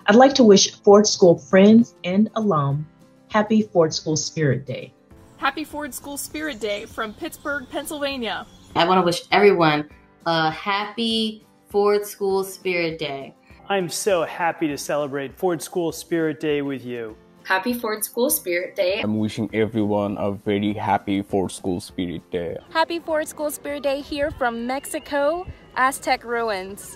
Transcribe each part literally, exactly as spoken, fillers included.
I'd like to wish Ford School friends and alum happy Ford School Spirit Day. Happy Ford School Spirit Day from Pittsburgh, Pennsylvania. I want to wish everyone a happy Ford School Spirit Day. I'm so happy to celebrate Ford School Spirit Day with you. Happy Ford School Spirit Day. I'm wishing everyone a very happy Ford School Spirit Day. Happy Ford School Spirit Day here from Mexico, Aztec ruins.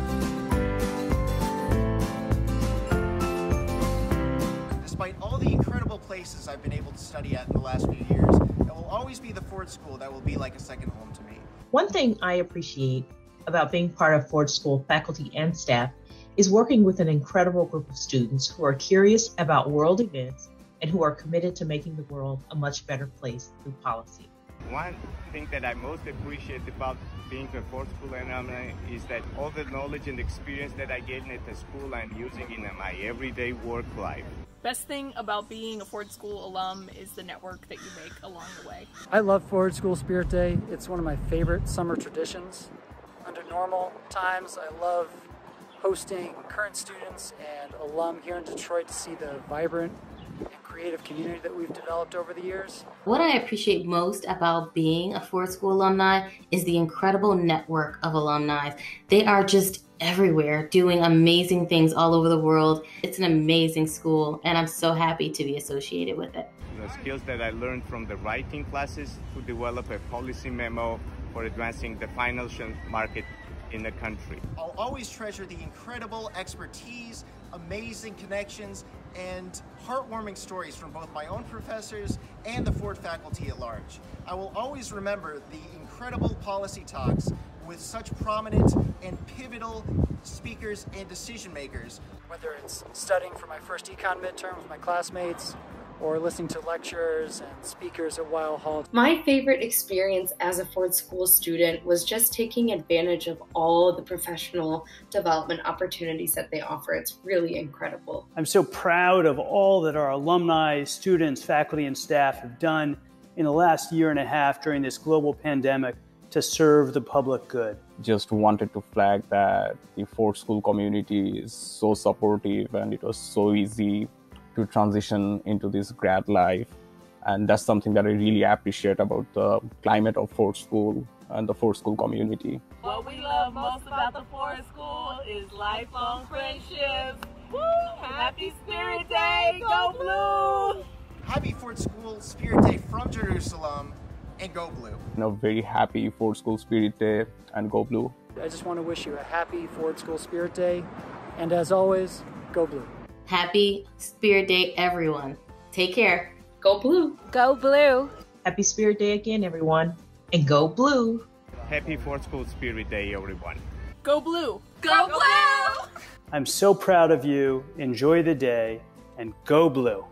Despite all the incredible places I've been able to study at in the last few years, it will always be the Ford School that will be like a second home to me. One thing I appreciate about being part of Ford School faculty and staff is working with an incredible group of students who are curious about world events and who are committed to making the world a much better place through policy. One thing that I most appreciate about being a Ford School alumni is that all the knowledge and experience that I gained at the school I'm using in my everyday work life. Best thing about being a Ford School alum is the network that you make along the way. I love Ford School Spirit Day. It's one of my favorite summer traditions. Under normal times, I love hosting current students and alum here in Detroit to see the vibrant and creative community that we've developed over the years. What I appreciate most about being a Ford School alumni is the incredible network of alumni. They are just everywhere doing amazing things all over the world. It's an amazing school, and I'm so happy to be associated with it. The skills that I learned from the writing classes to develop a policy memo for advancing the financial market in the country. I'll always treasure the incredible expertise, amazing connections, and heartwarming stories from both my own professors and the Ford faculty at large. I will always remember the incredible policy talks with such prominent and pivotal speakers and decision makers. Whether it's studying for my first econ midterm with my classmates, or listening to lecturers and speakers at Weill Hall. My favorite experience as a Ford School student was just taking advantage of all the professional development opportunities that they offer. It's really incredible. I'm so proud of all that our alumni, students, faculty, and staff have done in the last year and a half during this global pandemic to serve the public good. Just wanted to flag that the Ford School community is so supportive, and it was so easy to transition into this grad life. And that's something that I really appreciate about the climate of Ford School and the Ford School community. What we love most about the Ford School is lifelong friendships. Woo! Happy Spirit Day, go Blue! Happy Ford School Spirit Day from Jerusalem, and go Blue. And a very happy Ford School Spirit Day, and go Blue. I just want to wish you a happy Ford School Spirit Day, and as always, go Blue. Happy Spirit Day, everyone. Take care. Go Blue. Go Blue. Happy Spirit Day again, everyone, and go Blue. Happy Ford School Spirit Day, everyone. Go Blue. Go Blue! I'm so proud of you. Enjoy the day, and go Blue.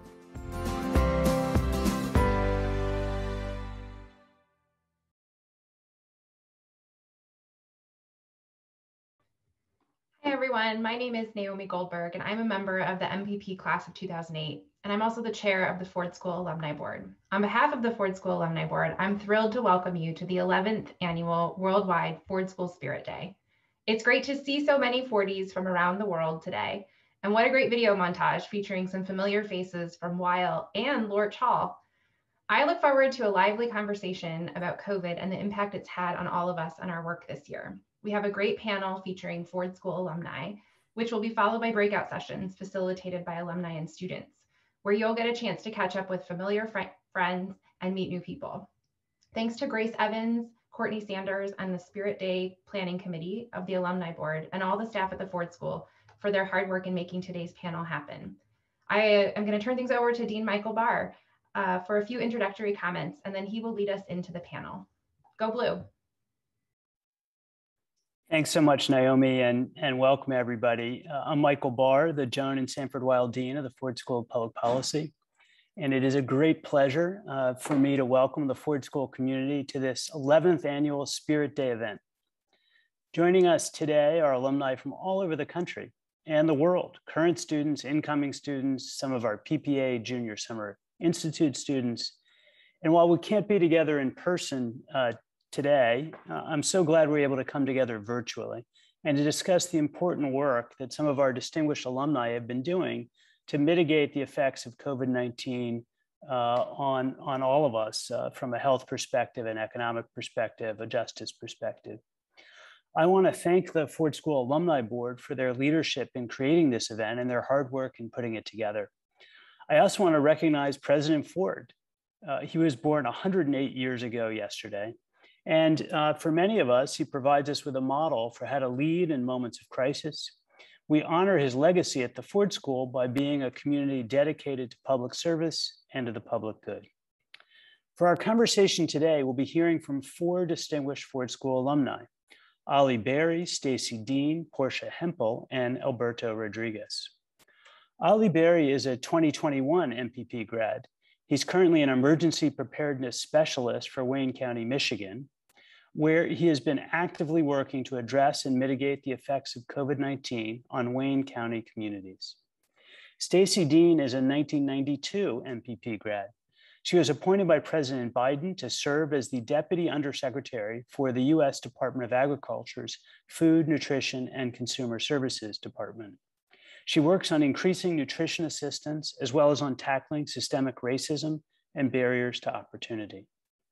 Hi everyone, my name is Naomi Goldberg and I'm a member of the M P P class of two thousand eight, and I'm also the chair of the Ford School Alumni Board. On behalf of the Ford School Alumni Board, I'm thrilled to welcome you to the eleventh annual Worldwide Ford School Spirit Day. It's great to see so many Fordies from around the world today, and what a great video montage featuring some familiar faces from Weill and Lorch Hall. I look forward to a lively conversation about COVID and the impact it's had on all of us and our work this year. We have a great panel featuring Ford School alumni, which will be followed by breakout sessions facilitated by alumni and students, where you'll get a chance to catch up with familiar fr friends and meet new people. Thanks to Grace Evans, Courtney Sanders, and the Spirit Day Planning Committee of the Alumni Board, and all the staff at the Ford School for their hard work in making today's panel happen. I am going to turn things over to Dean Michael Barr uh, for a few introductory comments, and then he will lead us into the panel. Go Blue. Thanks so much, Naomi, and, and welcome everybody. Uh, I'm Michael Barr, the Joan and Sanford Weill Dean of the Ford School of Public Policy. And it is a great pleasure uh, for me to welcome the Ford School community to this eleventh annual Spirit Day event. Joining us today are alumni from all over the country and the world, current students, incoming students, some of our P P A Junior Summer Institute students. And while we can't be together in person uh, today, uh, I'm so glad we're able to come together virtually and to discuss the important work that some of our distinguished alumni have been doing to mitigate the effects of COVID nineteen uh, on, on all of us uh, from a health perspective, an economic perspective, a justice perspective. I want to thank the Ford School Alumni Board for their leadership in creating this event and their hard work in putting it together. I also want to recognize President Ford. Uh, he was born one hundred eight years ago yesterday. And uh, for many of us, he provides us with a model for how to lead in moments of crisis. We honor his legacy at the Ford School by being a community dedicated to public service and to the public good. For our conversation today, we'll be hearing from four distinguished Ford School alumni: Ali Berri, Stacy Dean, Portia Hemphill, and Alberto Rodriguez. Ali Berri is a twenty twenty-one M P P grad. He's currently an emergency preparedness specialist for Wayne County, Michigan, where he has been actively working to address and mitigate the effects of COVID nineteen on Wayne County communities. Stacy Dean is a nineteen ninety-two M P P grad. She was appointed by President Biden to serve as the Deputy Undersecretary for the U S Department of Agriculture's Food, Nutrition, and Consumer Services Department. She works on increasing nutrition assistance, as well as on tackling systemic racism and barriers to opportunity.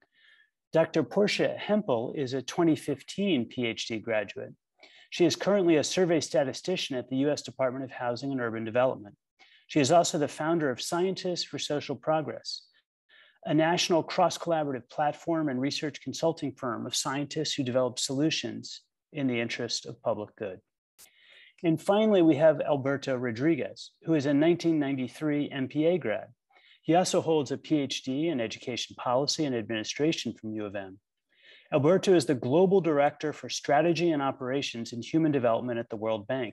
Doctor Portia Hemphill is a twenty fifteen PhD graduate. She is currently a survey statistician at the U S Department of Housing and Urban Development. She is also the founder of Scientists for Social Progress, a national cross-collaborative platform and research consulting firm of scientists who develop solutions in the interest of public good. And finally, we have Alberto Rodriguez, who is a nineteen ninety-three M P A grad. He also holds a PhD in education policy and administration from U of M. Alberto is the Global Director for Strategy and Operations in Human Development at the World Bank.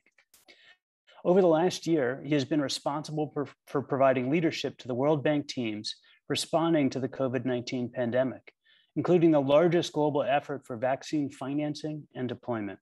Over the last year, he has been responsible for, for providing leadership to the World Bank teams responding to the COVID nineteen pandemic, including the largest global effort for vaccine financing and deployment.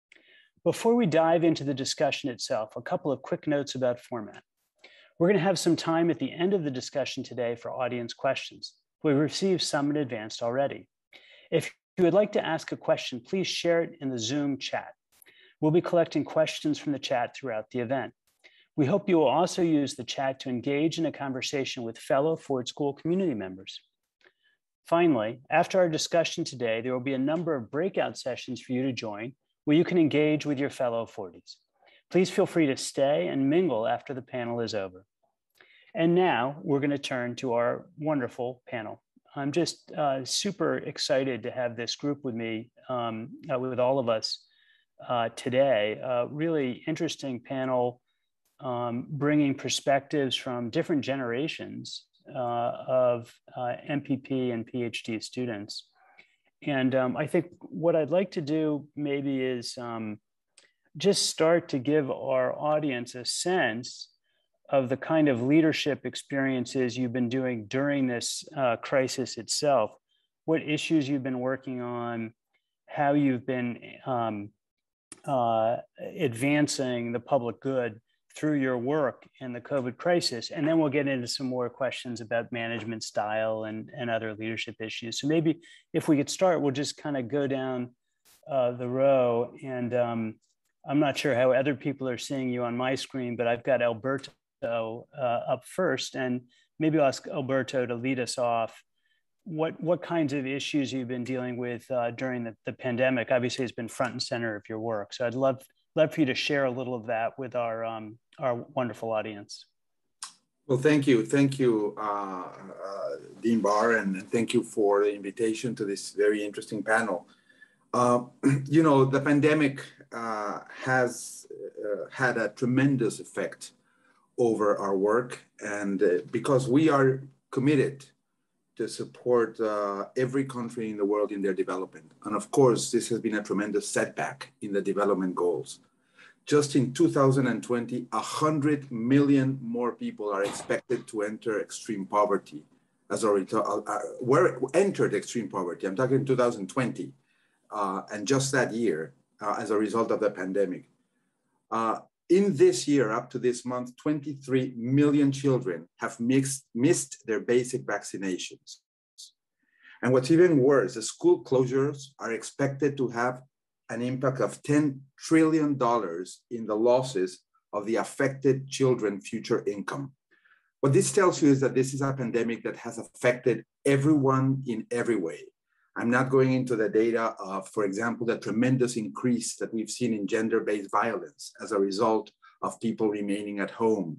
Before we dive into the discussion itself, a couple of quick notes about format. We're going to have some time at the end of the discussion today for audience questions. We've received some in advance already. If you would like to ask a question, please share it in the Zoom chat. We'll be collecting questions from the chat throughout the event. We hope you will also use the chat to engage in a conversation with fellow Ford School community members. Finally, after our discussion today, there will be a number of breakout sessions for you to join where you can engage with your fellow Fordies. Please feel free to stay and mingle after the panel is over. And now we're going to turn to our wonderful panel. I'm just uh, super excited to have this group with me, um, uh, with all of us uh, today. Uh, really interesting panel, um, bringing perspectives from different generations uh, of uh, M P P and PhD students. And um, I think what I'd like to do maybe is um, just start to give our audience a sense of the kind of leadership experiences you've been doing during this uh, crisis itself, what issues you've been working on, how you've been um, uh, advancing the public good through your work in the COVID crisis. And then we'll get into some more questions about management style and, and other leadership issues. So maybe if we could start, we'll just kind of go down uh, the row. And um, I'm not sure how other people are seeing you on my screen, but I've got Alberto uh, up first. And maybe I'll ask Alberto to lead us off. What, what kinds of issues you've been dealing with uh, during the, the pandemic? Obviously, it's been front and center of your work. So I'd love love for you to share a little of that with our um, our wonderful audience. Well, thank you. Thank you, uh, uh, Dean Barr, and thank you for the invitation to this very interesting panel. Uh, you know, the pandemic uh, has uh, had a tremendous effect over our work, and uh, because we are committed to support uh, every country in the world in their development. And of course, this has been a tremendous setback in the development goals. Just in two thousand twenty, one hundred million more people are expected to enter extreme poverty, as already uh, uh, were entered extreme poverty. I'm talking two thousand twenty, uh, and just that year, uh, as a result of the pandemic. Uh, in this year, up to this month, twenty-three million children have mixed, missed their basic vaccinations. And what's even worse, the school closures are expected to have an impact of ten trillion dollars in the losses of the affected children's future income. What this tells you is that this is a pandemic that has affected everyone in every way. I'm not going into the data of, for example, the tremendous increase that we've seen in gender-based violence as a result of people remaining at home.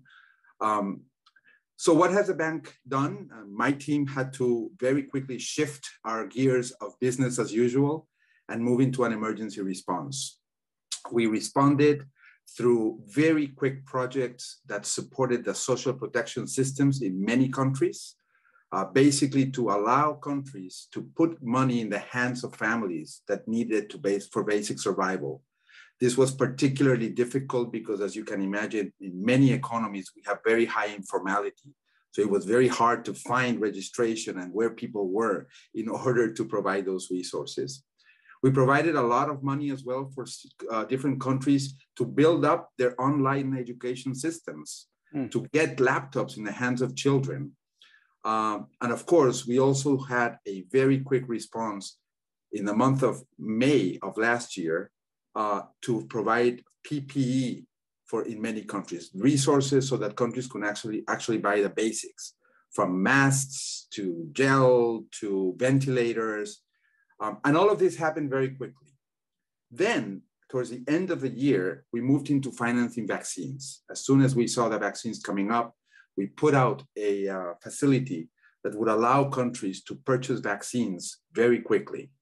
Um, so what has the bank done? Uh, my team had to very quickly shift our gears of business as usual and move into an emergency response. We responded through very quick projects that supported the social protection systems in many countries, uh, basically to allow countries to put money in the hands of families that needed to base for basic survival. This was particularly difficult because, as you can imagine, in many economies, we have very high informality. So it was very hard to find registration and where people were in order to provide those resources. We provided a lot of money as well for uh, different countries to build up their online education systems, mm. to get laptops in the hands of children. Um, and of course, we also had a very quick response in the month of May of last year uh, to provide P P E for in many countries, resources so that countries can actually, actually buy the basics, from masks to gel to ventilators. Um, and all of this happened very quickly. Then, towards the end of the year, we moved into financing vaccines. As soon as we saw the vaccines coming up, we put out a uh, facility that would allow countries to purchase vaccines very quickly.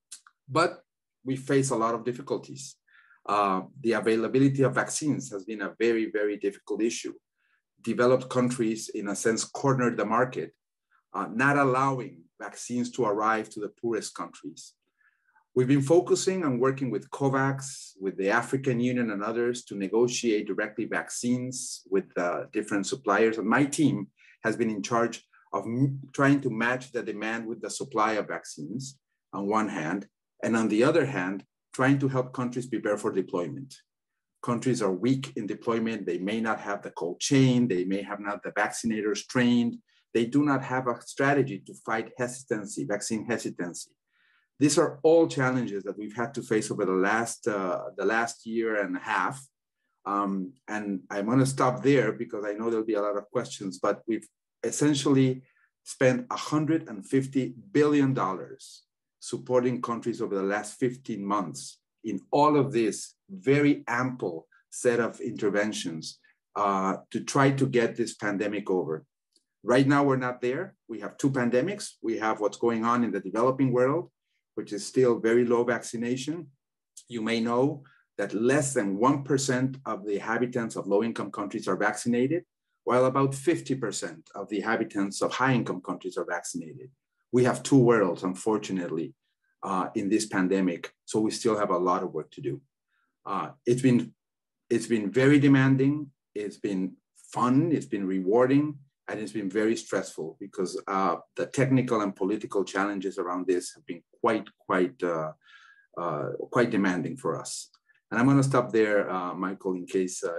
But we face a lot of difficulties. Uh, the availability of vaccines has been a very, very difficult issue. Developed countries, in a sense, cornered the market, uh, not allowing vaccines to arrive to the poorest countries. We've been focusing on working with COVAX, with the African Union and others to negotiate directly vaccines with uh, different suppliers. And my team has been in charge of m- trying to match the demand with the supply of vaccines on one hand, and on the other hand, trying to help countries prepare for deployment. Countries are weak in deployment. They may not have the cold chain. They may have not the vaccinators trained. They do not have a strategy to fight hesitancy, vaccine hesitancy. These are all challenges that we've had to face over the last, uh, the last year and a half. Um, and I'm gonna stop there because I know there'll be a lot of questions, but we've essentially spent one hundred fifty billion dollars supporting countries over the last fifteen months in all of this very ample set of interventions uh, to try to get this pandemic over. Right now, we're not there. We have two pandemics. We have what's going on in the developing world, which is still very low vaccination. You may know that less than one percent of the inhabitants of low-income countries are vaccinated, while about fifty percent of the inhabitants of high-income countries are vaccinated. We have two worlds, unfortunately, uh, in this pandemic, so we still have a lot of work to do. Uh, it's been, it's been very demanding. It's been fun. It's been rewarding. And it's been very stressful because uh, the technical and political challenges around this have been quite, quite, uh, uh, quite demanding for us. And I'm going to stop there, uh, Michael, in case, uh,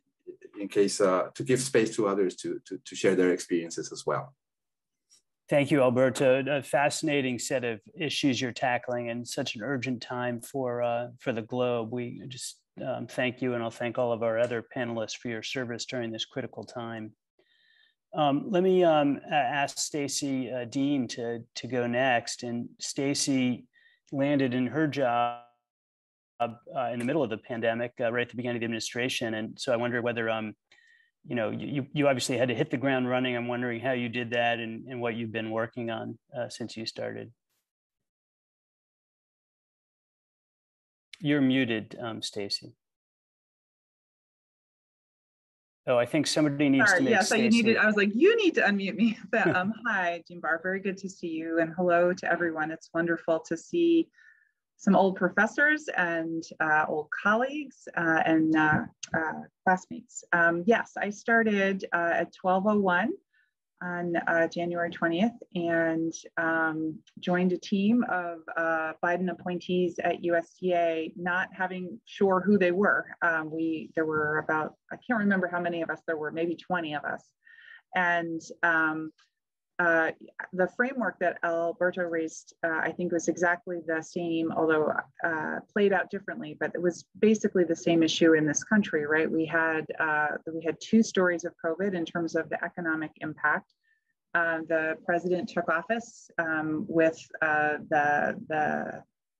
in case uh, to give space to others to, to, to share their experiences as well. Thank you, Alberto. A fascinating set of issues you're tackling in such an urgent time for uh, for the globe. We just um, thank you, and I'll thank all of our other panelists for your service during this critical time. Um, let me um, ask Stacy uh, Dean to, to go next. And Stacy landed in her job uh, in the middle of the pandemic, uh, right at the beginning of the administration. And so I wonder whether, um, you know, you, you obviously had to hit the ground running. I'm wondering how you did that and, and what you've been working on uh, since you started. You're muted, um, Stacy. Oh, I think somebody needs Sorry, to make yeah, so Stacey. you needed, I was like, you need to unmute me. But, um, hi, Jean Barr, very good to see you, and hello to everyone. It's wonderful to see some old professors and uh, old colleagues uh, and uh, uh, classmates. Um, yes, I started uh, at twelve oh one on uh, January twentieth and um, joined a team of uh, Biden appointees at U S D A, not having sure who they were. Um, we, there were about, I can't remember how many of us there were, maybe twenty of us. And um, uh, the framework that Alberto raised, uh, I think was exactly the same, although uh, played out differently, but it was basically the same issue in this country, right? We had, uh, we had two stories of COVID in terms of the economic impact. Uh, the president took office um, with uh, the, the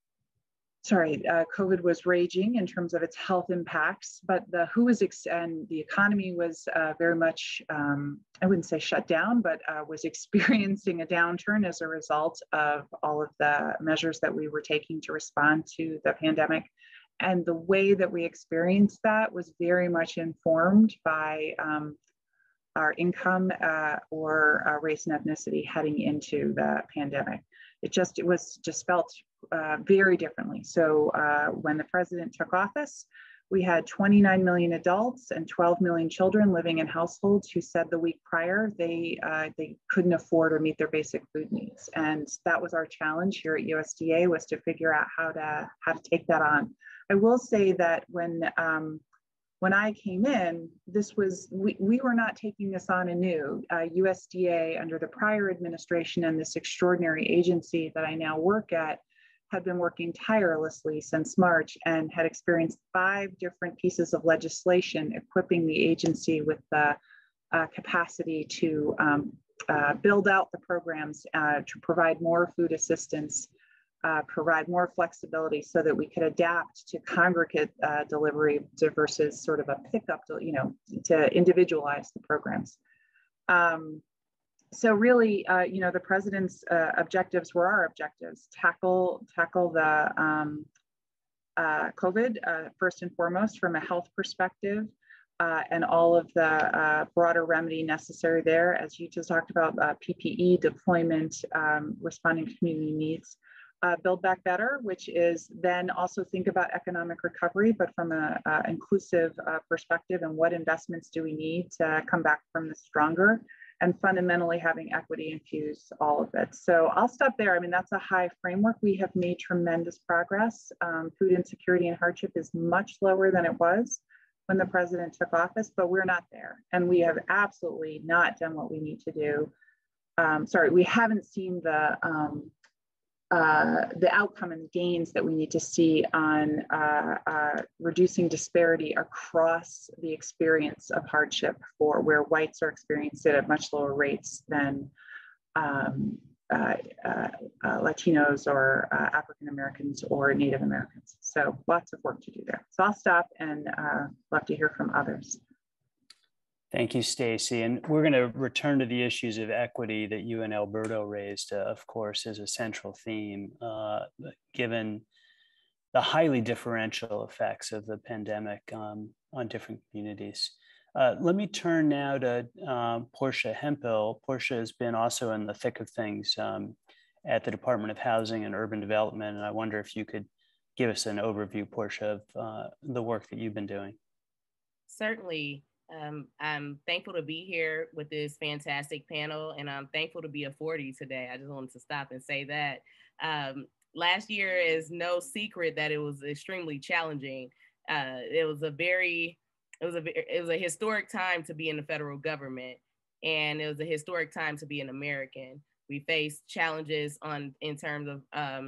sorry, uh, COVID was raging in terms of its health impacts, but the who was ex- and the economy was uh, very much, um, I wouldn't say shut down, but uh, was experiencing a downturn as a result of all of the measures that we were taking to respond to the pandemic. And the way that we experienced that was very much informed by um, our income uh, or uh, race and ethnicity heading into the pandemic. It just, it was just felt uh, very differently. So uh, when the president took office, we had twenty-nine million adults and twelve million children living in households who said the week prior they uh, they couldn't afford or meet their basic food needs. And that was our challenge here at U S D A, was to figure out how to how to take that on. I will say that when um, when I came in, this was, we, we were not taking this on anew. Uh, U S D A, under the prior administration and this extraordinary agency that I now work at, had been working tirelessly since March and had experienced five different pieces of legislation equipping the agency with the uh, capacity to um, uh, build out the programs, uh, to provide more food assistance, Uh, provide more flexibility so that we could adapt to congregate uh, delivery to versus sort of a pickup, to, you know, to individualize the programs. Um, so really, uh, you know, the president's uh, objectives were our objectives: tackle tackle the um, uh, COVID uh, first and foremost from a health perspective, uh, and all of the uh, broader remedy necessary there, as you just talked about, uh, P P E deployment, um, responding to community needs. Uh, Build Back Better, which is then also think about economic recovery, but from an inclusive uh, perspective, and what investments do we need to come back from this stronger, and fundamentally having equity infuse all of it. So I'll stop there. I mean, that's a high framework. We have made tremendous progress. Um, food insecurity and hardship is much lower than it was when the president took office, but we're not there. And we have absolutely not done what we need to do. Um, sorry, we haven't seen the, um, Uh, the outcome and the gains that we need to see on uh, uh, reducing disparity across the experience of hardship, for where whites are experiencing it at much lower rates than um, uh, uh, uh, Latinos or uh, African Americans or Native Americans. So lots of work to do there. So I'll stop and uh, love to hear from others. Thank you, Stacy. And we're going to return to the issues of equity that you and Alberto raised, uh, of course, as a central theme, uh, given the highly differential effects of the pandemic um, on different communities. Uh, let me turn now to um, Portia Hemphill. Portia has been also in the thick of things um, at the Department of Housing and Urban Development. And I wonder if you could give us an overview, Portia, of uh, the work that you've been doing. Certainly. Um, I'm thankful to be here with this fantastic panel, and I'm thankful to be a forty today. I just wanted to stop and say that. Um, last year is no secret that it was extremely challenging. Uh, it was a very, it was a, it was a historic time to be in the federal government, and it was a historic time to be an American. We faced challenges on in terms of um,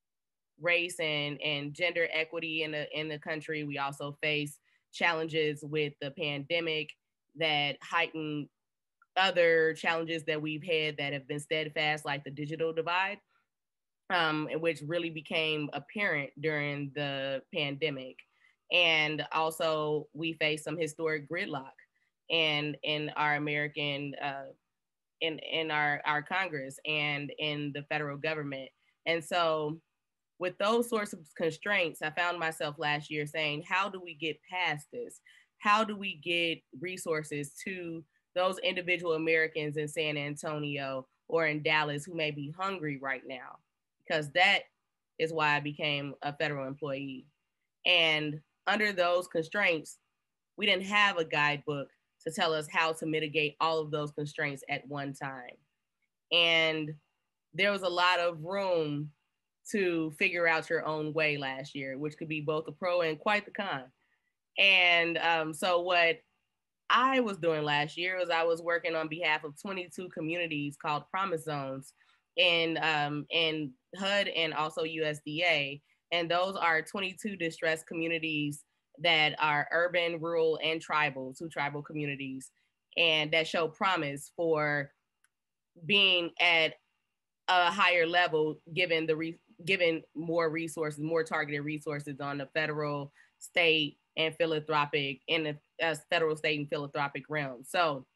race and and gender equity in the in the country. We also faced challenges with the pandemic that heighten other challenges that we've had that have been steadfast, like the digital divide, um, which really became apparent during the pandemic. And also we faced some historic gridlock and in our American, uh, in, in our, our Congress and in the federal government. And so with those sorts of constraints, I found myself last year saying, how do we get past this? How do we get resources to those individual Americans in San Antonio or in Dallas who may be hungry right now? Because that is why I became a federal employee. And under those constraints, we didn't have a guidebook to tell us how to mitigate all of those constraints at one time. And there was a lot of room to figure out your own way last year, which could be both a pro and quite the con. And um, so what I was doing last year was I was working on behalf of twenty-two communities called Promise Zones in, um, in H U D and also U S D A. And those are twenty-two distressed communities that are urban, rural, and tribal, two tribal communities, and that show promise for being at a higher level, given the re- given more resources, more targeted resources on the federal, state, and philanthropic, in the uh, federal, state, and philanthropic realm. So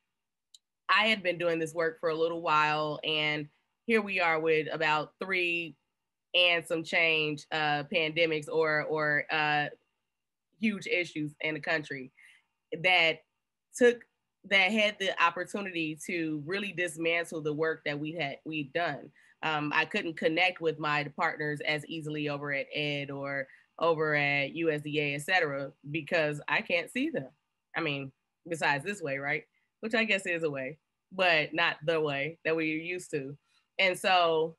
I had been doing this work for a little while, and here we are with about three and some change uh, pandemics or or uh, huge issues in the country that took that had the opportunity to really dismantle the work that we had we'd done. Um, I couldn't connect with my partners as easily over at Ed or over at U S D A, et cetera, because I can't see them. I mean, besides this way, right? Which I guess is a way, but not the way that we're used to. And so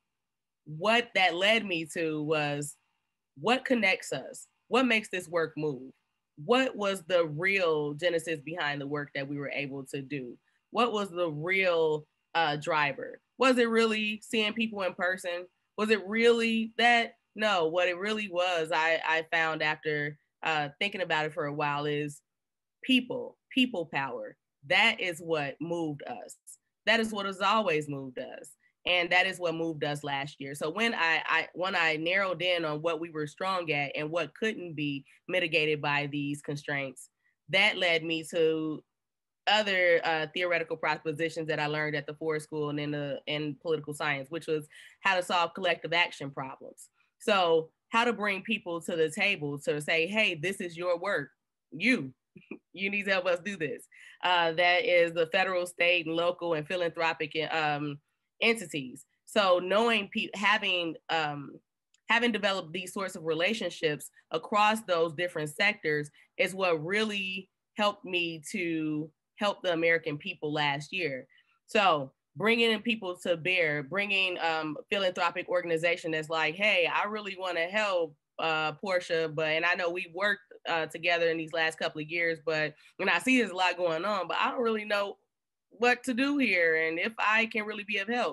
what that led me to was, what connects us? What makes this work move? What was the real genesis behind the work that we were able to do? What was the real uh, driver? Was it really seeing people in person? Was it really that? No, what it really was, I, I found after uh, thinking about it for a while, is people, people power. That is what moved us. That is what has always moved us. And that is what moved us last year. So when I, I when I narrowed in on what we were strong at and what couldn't be mitigated by these constraints, that led me to other uh, theoretical propositions that I learned at the Ford School and in the in political science, which was how to solve collective action problems. So how to bring people to the table to say, hey, this is your work. You, you need to help us do this. Uh, that is the federal, state, and local and philanthropic um, entities. So knowing, pe- having, um, having developed these sorts of relationships across those different sectors is what really helped me to help the American people last year. So bringing in people to bear, bringing um, philanthropic organization that's like, hey, I really want to help uh, Portia, but, and I know we worked uh, together in these last couple of years, but when I see there's a lot going on, but I don't really know what to do here and if I can really be of help.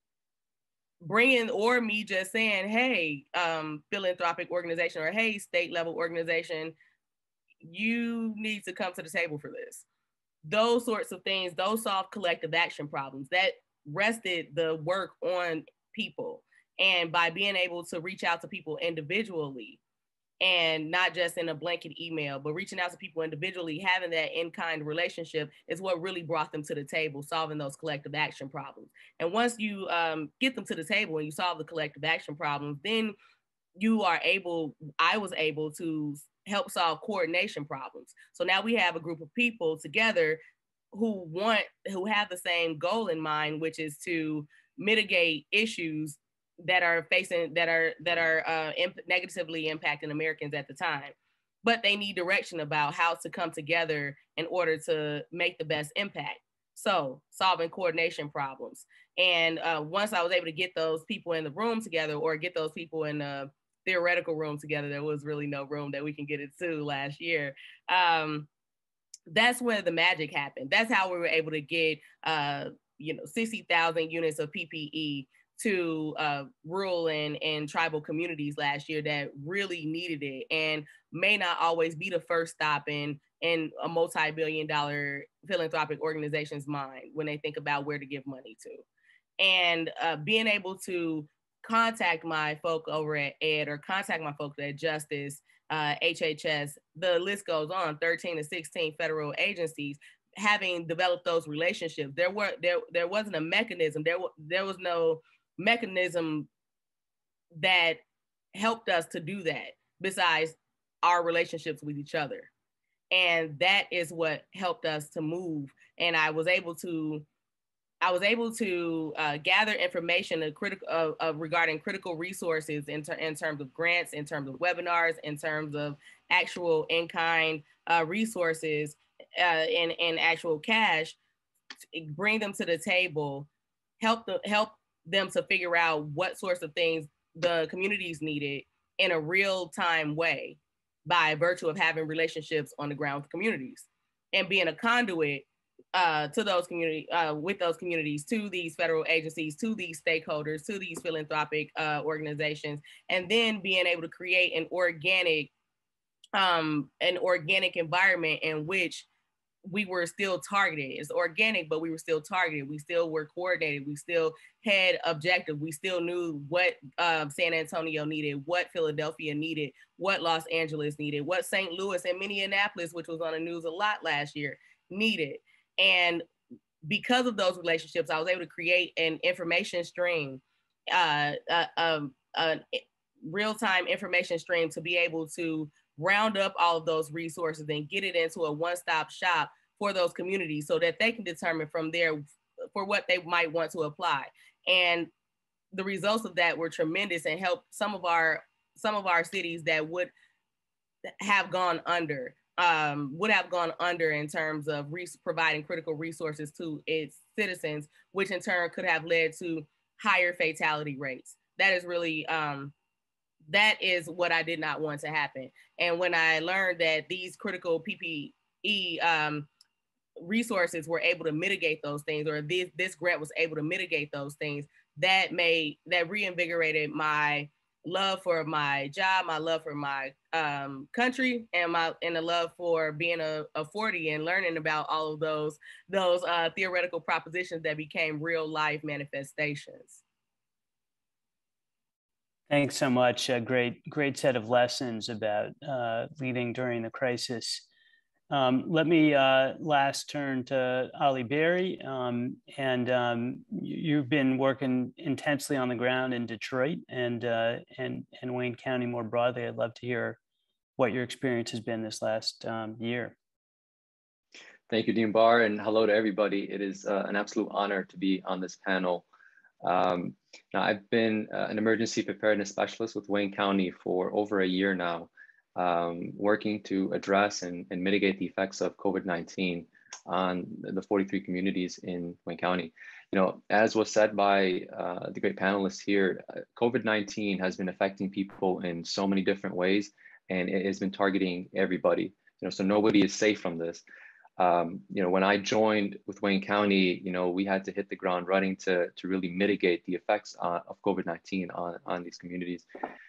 Bringing, or me just saying, hey, um, philanthropic organization, or hey, state level organization, you need to come to the table for this. Those sorts of things, those solve collective action problems. That rested the work on people. And by being able to reach out to people individually, and not just in a blanket email, but reaching out to people individually, having that in-kind relationship is what really brought them to the table, solving those collective action problems. And once you um, get them to the table and you solve the collective action problems, then you are able, I was able to help solve coordination problems. So now we have a group of people together who want, who have the same goal in mind, which is to mitigate issues that are facing, that are, that are uh, imp- negatively impacting Americans at the time. But they need direction about how to come together in order to make the best impact. So solving coordination problems. And uh, once I was able to get those people in the room together, or get those people in the theoretical room together, there was really no room that we can get into last year. Um, that's when the magic happened. That's how we were able to get, uh, you know, sixty thousand units of P P E to uh, rural and, and tribal communities last year that really needed it, and may not always be the first stop in, in a multi-billion dollar philanthropic organization's mind when they think about where to give money to. And uh, being able to contact my folk over at Ed, or contact my folks at Justice, uh, H H S, the list goes on, thirteen to sixteen federal agencies, having developed those relationships, there were there there wasn't a mechanism, there, there was no mechanism that helped us to do that besides our relationships with each other. And that is what helped us to move. And I was able to I was able to uh, gather information critical, uh, uh, regarding critical resources in, ter- in terms of grants, in terms of webinars, in terms of actual in-kind uh, resources, uh, and, and actual cash, bring them to the table, help, the, help them to figure out what sorts of things the communities needed in a real-time way by virtue of having relationships on the ground with communities. and being a conduit uh, to those community, uh, with those communities, to these federal agencies, to these stakeholders, to these philanthropic uh, organizations, and then being able to create an organic, um, an organic environment in which we were still targeted. It's organic, but we were still targeted. We still were coordinated. We still had objective. We still knew what um, San Antonio needed, what Philadelphia needed, what Los Angeles needed, what Saint Louis and Minneapolis, which was on the news a lot last year, needed. And because of those relationships, I was able to create an information stream, uh, uh, um, a real-time information stream to be able to round up all of those resources and get it into a one-stop shop for those communities so that they can determine from there for what they might want to apply. And the results of that were tremendous and helped some of our some of our cities that would have gone under, um, would have gone under in terms of re- providing critical resources to its citizens, which in turn could have led to higher fatality rates. That is really, um, that is what I did not want to happen. And when I learned that these critical P P E um, resources were able to mitigate those things, or this, this grant was able to mitigate those things, that made, that reinvigorated my love for my job, my love for my um, country, and my and the love for being a, a forty and learning about all of those those uh, theoretical propositions that became real life manifestations. Thanks so much. A great, great set of lessons about uh, leading during the crisis. Um, let me uh, last turn to Ali Berri. Um, and um, you've been working intensely on the ground in Detroit and, uh, and, and Wayne County more broadly. I'd love to hear what your experience has been this last um, year. Thank you, Dean Barr, and hello to everybody. It is uh, an absolute honor to be on this panel. Um, now, I've been uh, an emergency preparedness specialist with Wayne County for over a year now, um, working to address and, and mitigate the effects of COVID nineteen on the forty-three communities in Wayne County. You know, as was said by uh, the great panelists here, uh, COVID nineteen has been affecting people in so many different ways, and it has been targeting everybody. You know, so nobody is safe from this. Um, you know, when I joined with Wayne County, you know, we had to hit the ground running to, to really mitigate the effects uh, of COVID nineteen on, on these communities.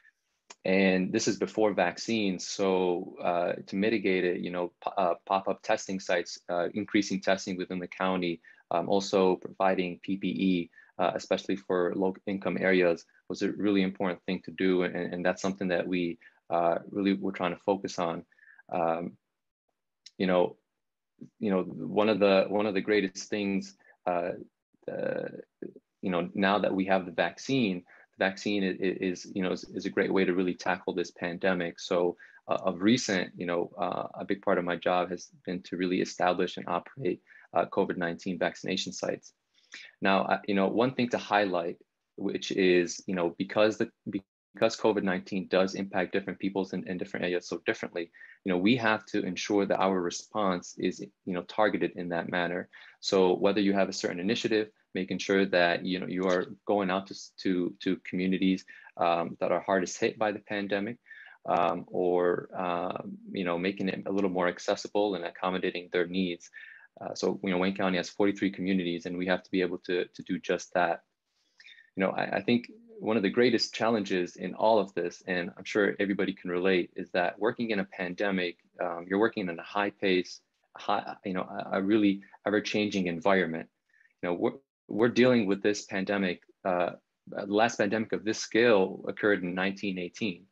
And this is before vaccines. So uh, to mitigate it, you know, uh, pop-up testing sites, uh, increasing testing within the county, um, also providing P P E, uh, especially for low income areas, was a really important thing to do. And, and that's something that we uh, really were trying to focus on. Um, you know, you know, one of the one of the greatest things, uh, uh, you know, now that we have the vaccine, the vaccine is, is you know, is, is a great way to really tackle this pandemic. So uh, of recent, you know, uh, a big part of my job has been to really establish and operate uh, COVID nineteen vaccination sites. Now, uh, you know, one thing to highlight, which is, you know, because the because COVID nineteen does impact different peoples in, in different areas so differently, you know, we have to ensure that our response is, you know, targeted in that manner. So whether you have a certain initiative, making sure that, you know, you are going out to, to, to communities um, that are hardest hit by the pandemic, um, or, um, you know, making it a little more accessible and accommodating their needs. Uh, so, you know, Wayne County has forty-three communities, and we have to be able to, to do just that. You know, I, I think one of the greatest challenges in all of this, and I'm sure everybody can relate, is that working in a pandemic, um, you're working in a high pace, high, you know, a, a really ever-changing environment. You know, we're, we're dealing with this pandemic. Uh, the last pandemic of this scale occurred in nineteen eighteen.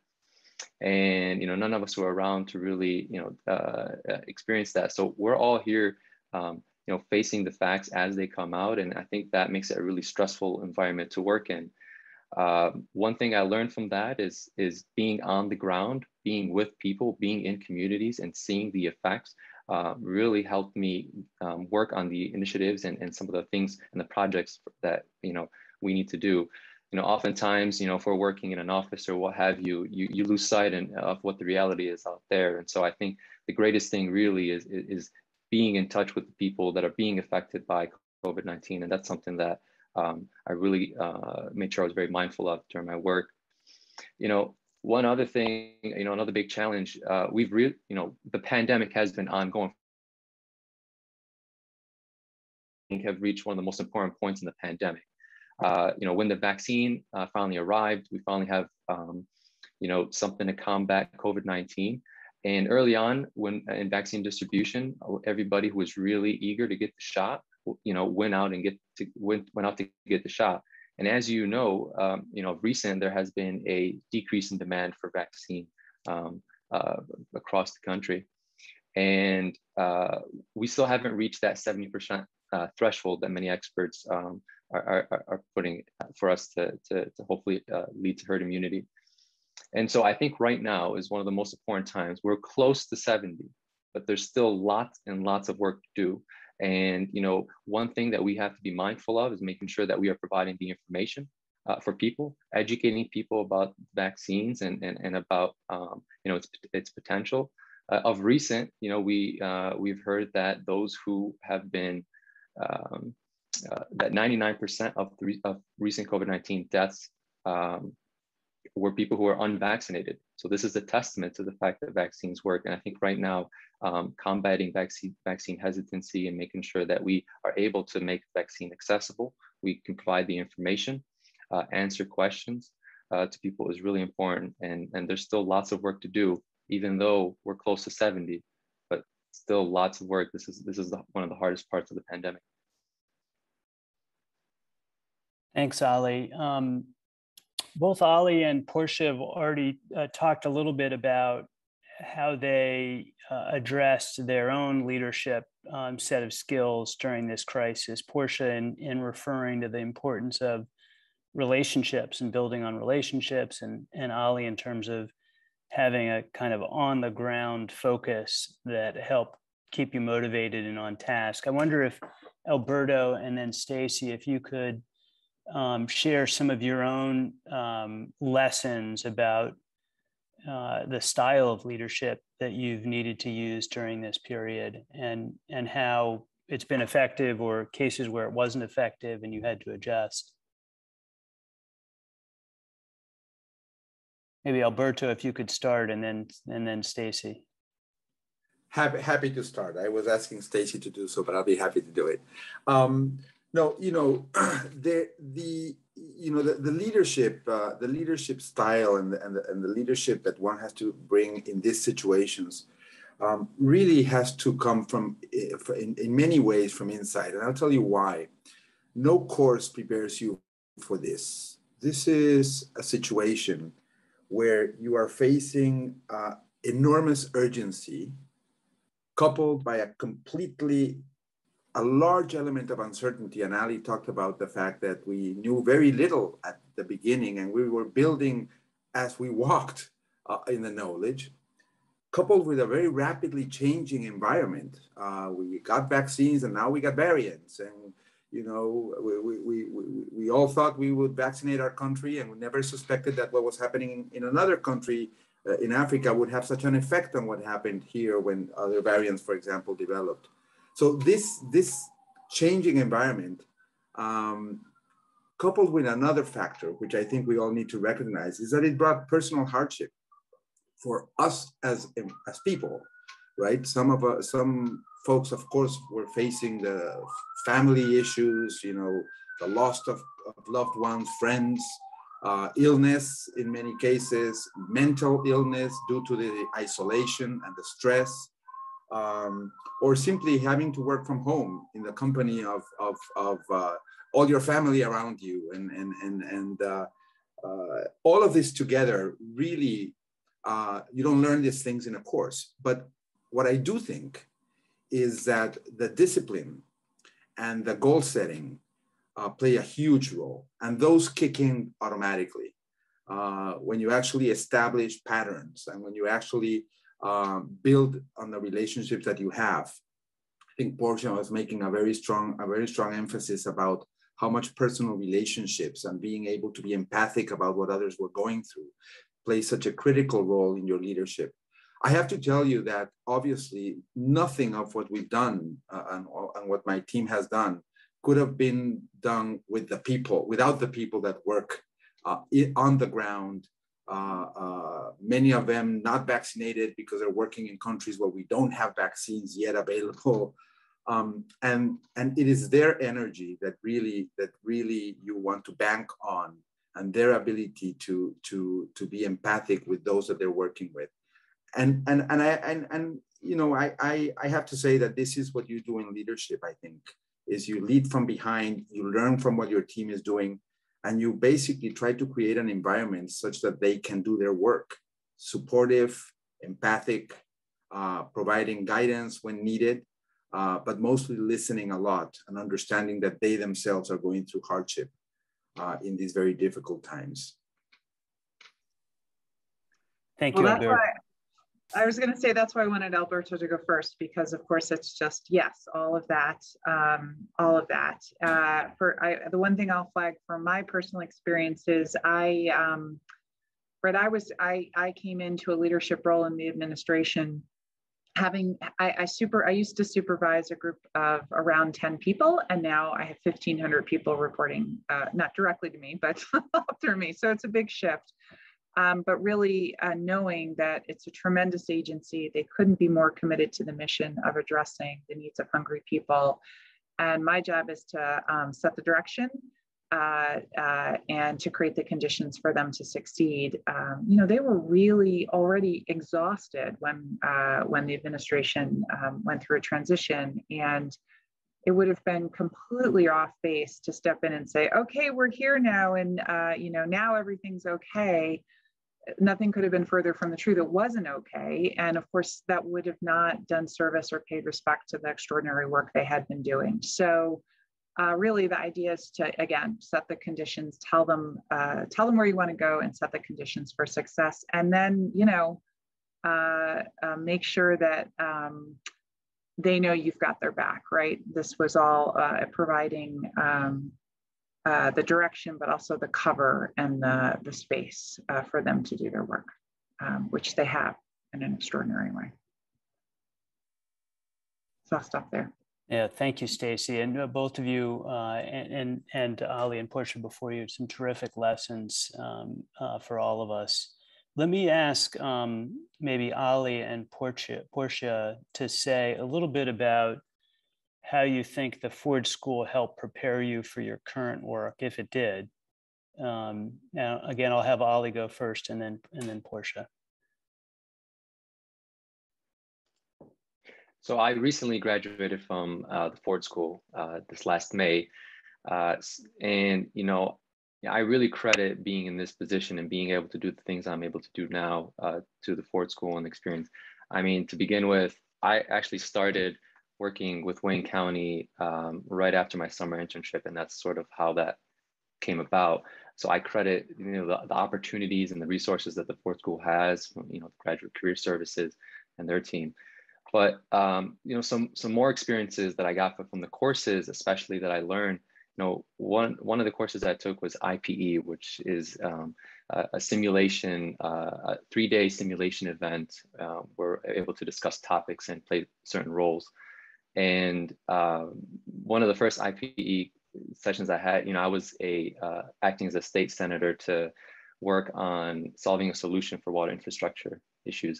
And, you know, none of us were around to really, you know, uh, experience that. So we're all here, um, you know, facing the facts as they come out. And I think that makes it a really stressful environment to work in. Uh, one thing I learned from that is, is being on the ground, being with people, being in communities and seeing the effects uh, really helped me um, work on the initiatives and, and some of the things and the projects that, you know, we need to do. You know, oftentimes, you know, if we're working in an office or what have you, you, you lose sight in, of what the reality is out there. And so I think the greatest thing really is, is being in touch with the people that are being affected by COVID nineteen. And that's something that Um, I really uh, made sure I was very mindful of during my work. You know, one other thing, you know, another big challenge, uh, we've really, you know, the pandemic has been ongoing have reached one of the most important points in the pandemic. Uh, you know, when the vaccine uh, finally arrived, we finally have, um, you know, something to combat COVID nineteen. And early on, when in vaccine distribution, everybody who was really eager to get the shot, you know, went out and get to went went out to get the shot. And as you know, um, you know, recent there has been a decrease in demand for vaccine um, uh, across the country, and uh, we still haven't reached that seventy percent uh, threshold that many experts um, are, are, are putting for us to to, to hopefully uh, lead to herd immunity. And so I think right now is one of the most important times. We're close to seventy, but there's still lots and lots of work to do. And, you know, one thing that we have to be mindful of is making sure that we are providing the information uh, for people, educating people about vaccines and, and, and about, um, you know, its, its potential. Uh, of recent, you know, we, uh, we've heard that those who have been, um, uh, that ninety-nine percent of, the, of recent COVID nineteen deaths um, were people who are unvaccinated. So this is a testament to the fact that vaccines work. And I think right now, um, combating vaccine, vaccine hesitancy and making sure that we are able to make vaccine accessible, we can provide the information, uh, answer questions uh, to people is really important. And, and there's still lots of work to do, even though we're close to seventy, but still lots of work. This is, this is the, one of the hardest parts of the pandemic. Thanks, Ali. Um, Both Ali and Portia have already uh, talked a little bit about how they uh, addressed their own leadership um, set of skills during this crisis. Portia in, in referring to the importance of relationships and building on relationships, and, and Ali in terms of having a kind of on the ground focus that help keep you motivated and on task. I wonder if Alberto and then Stacy, if you could Um, share some of your own um, lessons about uh, the style of leadership that you've needed to use during this period, and and how it's been effective, or cases where it wasn't effective and you had to adjust. Maybe Alberto, if you could start, and then and then Stacy. Happy, happy to start. I was asking Stacy to do so, but I'll be happy to do it. Um, no, you know, the the you know the, the leadership, uh, the leadership style, and the, and the and the leadership that one has to bring in these situations um, really has to come from in, in many ways from inside, and I'll tell you why. No course prepares you for this. This is a situation where you are facing uh, enormous urgency, coupled by a completely, a large element of uncertainty. And Ali talked about the fact that we knew very little at the beginning, and we were building as we walked uh, in the knowledge, coupled with a very rapidly changing environment. Uh, we got vaccines, and now we got variants. And, you know, we, we, we, we, we all thought we would vaccinate our country, and we never suspected that what was happening in, in another country Uh, in Africa would have such an effect on what happened here when other variants, for example, developed. So this, this changing environment, um, coupled with another factor, which I think we all need to recognize, is that it brought personal hardship for us as, as people, right? Some of us, some folks, of course, were facing the family issues, you know, the loss of, of loved ones, friends, Uh, illness in many cases, mental illness due to the isolation and the stress, um, or simply having to work from home in the company of, of, of uh, all your family around you. And, and, and, and uh, uh, all of this together, really, uh, you don't learn these things in a course. But what I do think is that the discipline and the goal setting Uh, play a huge role, and those kick in automatically uh, when you actually establish patterns and when you actually uh, build on the relationships that you have. I think Portia was making a very strong, a very strong emphasis about how much personal relationships and being able to be empathic about what others were going through plays such a critical role in your leadership. I have to tell you that obviously nothing of what we've done uh, and, and what my team has done could have been done with the people, without the people that work uh, on the ground. Uh, uh, many of them not vaccinated because they're working in countries where we don't have vaccines yet available. Um, and, and it is their energy that really, that really you want to bank on, and their ability to, to, to be empathic with those that they're working with. And, and, and, I, and, and you know, I, I, I have to say that this is what you do in leadership, I think, is you lead from behind, you learn from what your team is doing, and you basically try to create an environment such that they can do their work, supportive, empathic, uh, providing guidance when needed, uh, but mostly listening a lot and understanding that they themselves are going through hardship uh, in these very difficult times. Thank well, you, that's Alberto. why I was going to say that's why I wanted Alberto to go first, because of course it's just, yes, all of that, um, all of that. Uh, for I, the one thing I'll flag from my personal experience is I, um, right, I was, I, I came into a leadership role in the administration, having, I, I super, I used to supervise a group of around ten people, and now I have fifteen hundred people reporting, uh, not directly to me, but through me. So it's a big shift. Um, but really uh, knowing that it's a tremendous agency, they couldn't be more committed to the mission of addressing the needs of hungry people. And my job is to um, set the direction uh, uh, and to create the conditions for them to succeed. Um, you know, they were really already exhausted when, uh, when the administration um, went through a transition, and it would have been completely off base to step in and say, okay, we're here now, and uh, you know, now everything's okay. Nothing could have been further from the truth. It wasn't okay. And of course, that would have not done service or paid respect to the extraordinary work they had been doing. So uh, really the idea is to, again, set the conditions, tell them, uh, tell them where you want to go, and set the conditions for success. And then, you know, uh, uh, make sure that um, they know you've got their back, right? This was all uh, providing um, Uh, the direction, but also the cover and the, the space uh, for them to do their work, um, which they have in an extraordinary way. So I'll stop there. Yeah, thank you, Stacy, and uh, both of you, uh, and, and and Ali and Portia before you, some terrific lessons um, uh, for all of us. Let me ask um, maybe Ali and Portia, Portia to say a little bit about how you think the Ford School helped prepare you for your current work, if it did. Um, now, again, I'll have Ali go first, and then and then Portia. So I recently graduated from uh, the Ford School uh, this last May, uh, and you know, I really credit being in this position and being able to do the things I'm able to do now uh, to the Ford School and experience. I mean, to begin with, I actually started working with Wayne County um, right after my summer internship, and that's sort of how that came about. So I credit, you know, the, the opportunities and the resources that the Ford School has, you know, Graduate Career Services and their team. But um, you know, some some more experiences that I got from the courses, especially that I learned. You know, one one of the courses I took was I P E, which is um, a, a simulation, uh, a three-day simulation event. Uh, we're able to discuss topics and play certain roles. And uh, one of the first I P E sessions I had, you know, I was a uh, acting as a state senator to work on solving a solution for water infrastructure issues.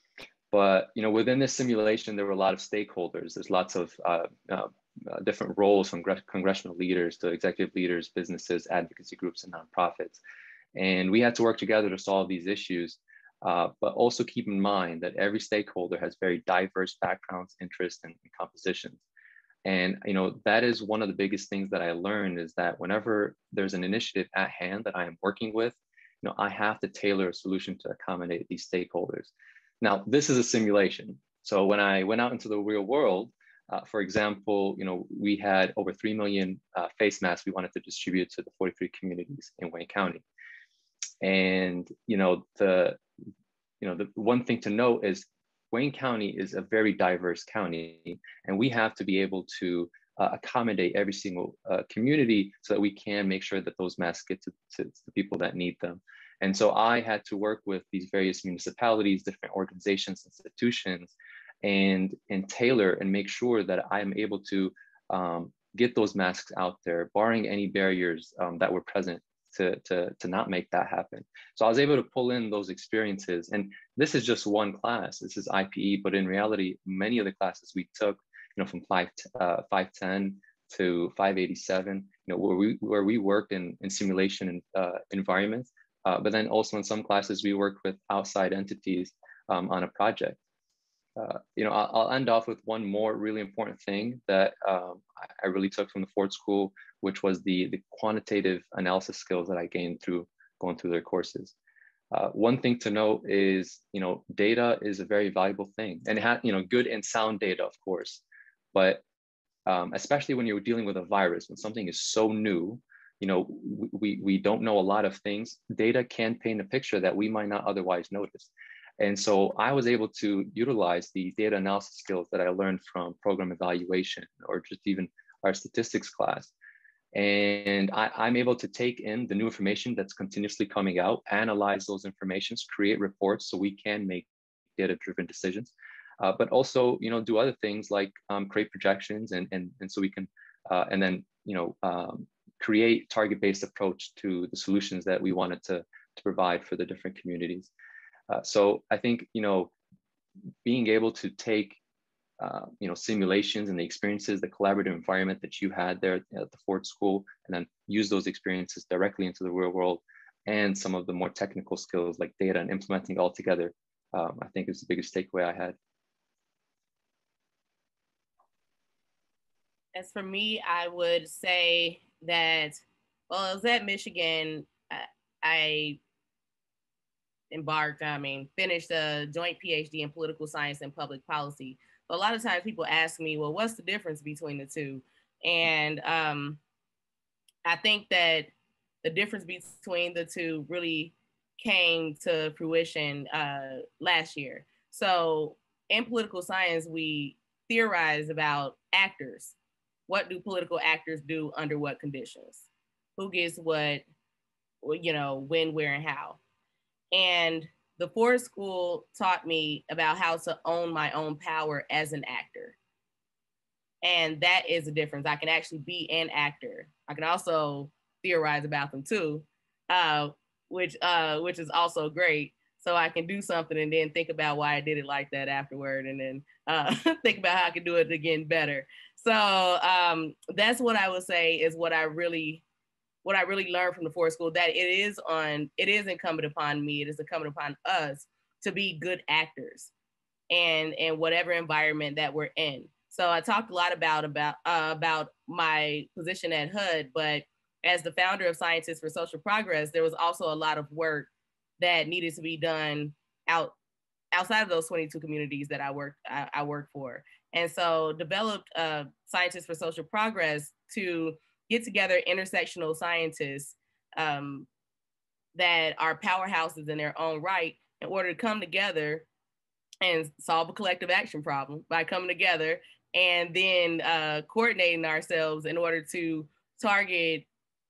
But, you know, within this simulation, there were a lot of stakeholders. There's lots of uh, uh, uh, different roles, from congressional leaders to executive leaders, businesses, advocacy groups, and nonprofits. And we had to work together to solve these issues. Uh, but also keep in mind that every stakeholder has very diverse backgrounds, interests, and, and compositions. And you know, that is one of the biggest things that I learned, is that whenever there's an initiative at hand that I am working with, you know, I have to tailor a solution to accommodate these stakeholders. Now, this is a simulation. So when I went out into the real world, uh, for example, you know, we had over three million uh, face masks we wanted to distribute to the forty-three communities in Wayne County. And, you know, the, you know, the one thing to note is Wayne County is a very diverse county, and we have to be able to uh, accommodate every single uh, community so that we can make sure that those masks get to, to, to the people that need them. And so I had to work with these various municipalities, different organizations, institutions, and, and tailor and make sure that I am able to um, get those masks out there, barring any barriers um, that were present to, to, to not make that happen. So I was able to pull in those experiences. And this is just one class. This is I P E, but in reality, many of the classes we took, you know, from five, uh, five ten to five eighty-seven, you know, where we, where we worked in, in simulation uh, environments. Uh, but then also in some classes, we worked with outside entities um, on a project. Uh, you know, I'll, I'll end off with one more really important thing that um, I really took from the Ford School, which was the, the quantitative analysis skills that I gained through going through their courses. Uh, one thing to note is, you know, data is a very valuable thing, and it had, you know, good and sound data, of course, but um, especially when you're dealing with a virus, when something is so new, you know, we, we don't know a lot of things. Data can paint a picture that we might not otherwise notice. And so I was able to utilize the data analysis skills that I learned from program evaluation or just even our statistics class. And I, I'm able to take in the new information that's continuously coming out, analyze those informations, create reports so we can make data-driven decisions, uh, but also, you know, do other things like um, create projections and, and, and so we can, uh, and then, you know, um, create target-based approach to the solutions that we wanted to, to provide for the different communities. Uh, so I think, you know, being able to take, uh, you know, simulations and the experiences, the collaborative environment that you had there at the Ford School, and then use those experiences directly into the real world, and some of the more technical skills like data and implementing all together, um, I think is the biggest takeaway I had. As for me, I would say that, well, I was at Michigan. I, I embarked, I mean, finished a joint PhD in political science and public policy. But a lot of times people ask me, well, what's the difference between the two? And um, I think that the difference between the two really came to fruition uh, last year. So in political science, we theorize about actors. What do political actors do under what conditions? Who gets what, you know, when, where, and how? And the Ford School taught me about how to own my own power as an actor. And that is the difference. I can actually be an actor. I can also theorize about them too, uh, which, uh, which is also great. So I can do something and then think about why I did it like that afterward, and then uh, think about how I can do it again better. So um, that's what I would say is what I really what I really learned from the Ford School, that it is on, it is incumbent upon me, it is incumbent upon us to be good actors and in whatever environment that we're in. So I talked a lot about, about, uh, about my position at H U D, but as the founder of Scientists for Social Progress, there was also a lot of work that needed to be done out, outside of those twenty-two communities that I worked, I, I worked for. And so developed uh, Scientists for Social Progress to get together intersectional scientists um, that are powerhouses in their own right in order to come together and solve a collective action problem by coming together and then uh, coordinating ourselves in order to target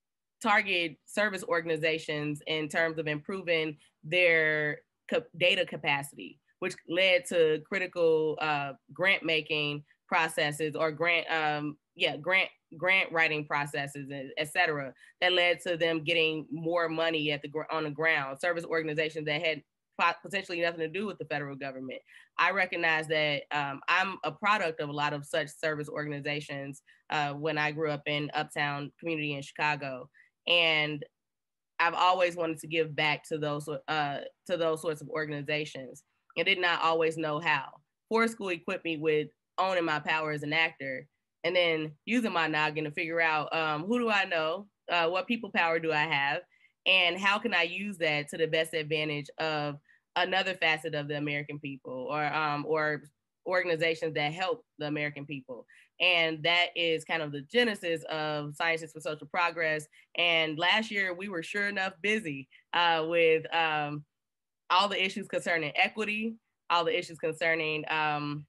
target service organizations in terms of improving their co- data capacity, which led to critical uh, grant making processes or grant, um, yeah, grant grant writing processes, et cetera, that led to them getting more money at the on the ground. Service organizations that had potentially nothing to do with the federal government. I recognize that um, I'm a product of a lot of such service organizations uh, when I grew up in Uptown community in Chicago, and I've always wanted to give back to those uh, to those sorts of organizations. I did not always know how. Ford School equipped me with owning my power as an actor, and then using my noggin to figure out um, who do I know, uh, what people power do I have, and how can I use that to the best advantage of another facet of the American people, or um, or organizations that help the American people. And that is kind of the genesis of Scientists for Social Progress. And last year we were sure enough busy uh, with um, all the issues concerning equity, all the issues concerning um,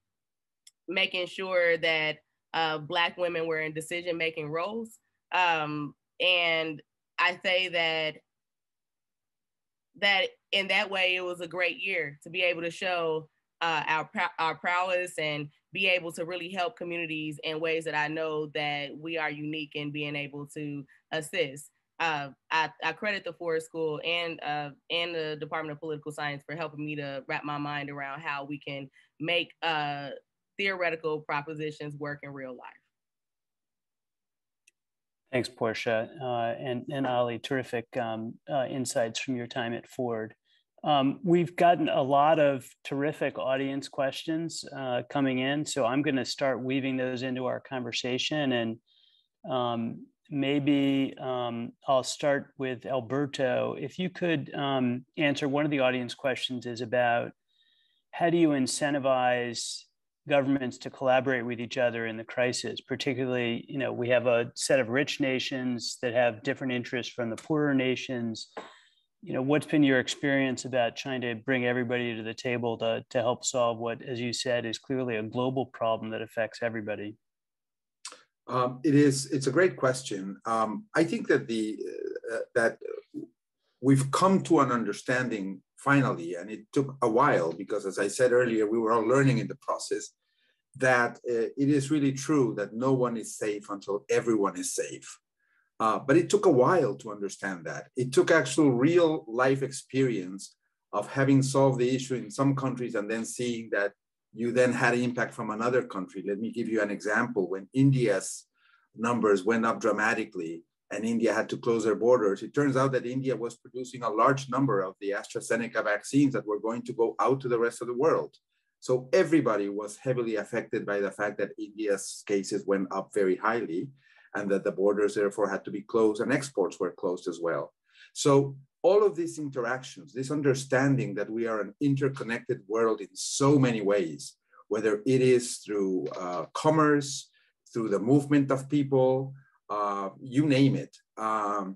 making sure that uh, Black women were in decision-making roles. Um, and I say that, that in that way, it was a great year to be able to show uh, our, our prowess and be able to really help communities in ways that I know that we are unique in being able to assist. Uh, I, I credit the Ford School and, uh, and the Department of Political Science for helping me to wrap my mind around how we can make uh, theoretical propositions work in real life. Thanks, Portia. Uh, and, and Ali, terrific um, uh, insights from your time at Ford. Um, we've gotten a lot of terrific audience questions uh, coming in, so I'm going to start weaving those into our conversation. And um, maybe um, I'll start with Alberto. If you could um, answer one of the audience questions is about how do you incentivize governments to collaborate with each other in the crisis, particularly, you know, we have a set of rich nations that have different interests from the poorer nations. You know, what's been your experience about trying to bring everybody to the table to, to help solve what, as you said, is clearly a global problem that affects everybody? Um, it is, it's a great question. Um, I think that the, uh, that we've come to an understanding finally, and it took a while because, as I said earlier, we were all learning in the process, that uh, it is really true that no one is safe until everyone is safe. Uh, but it took a while to understand that. It took actual real life experience of having solved the issue in some countries and then seeing that you then had impact from another country. Let me give you an example. When India's numbers went up dramatically and India had to close their borders, it turns out that India was producing a large number of the AstraZeneca vaccines that were going to go out to the rest of the world. So everybody was heavily affected by the fact that India's cases went up very highly and that the borders therefore had to be closed and exports were closed as well. So all of these interactions, this understanding that we are an interconnected world in so many ways, whether it is through uh, commerce, through the movement of people, uh, you name it, um,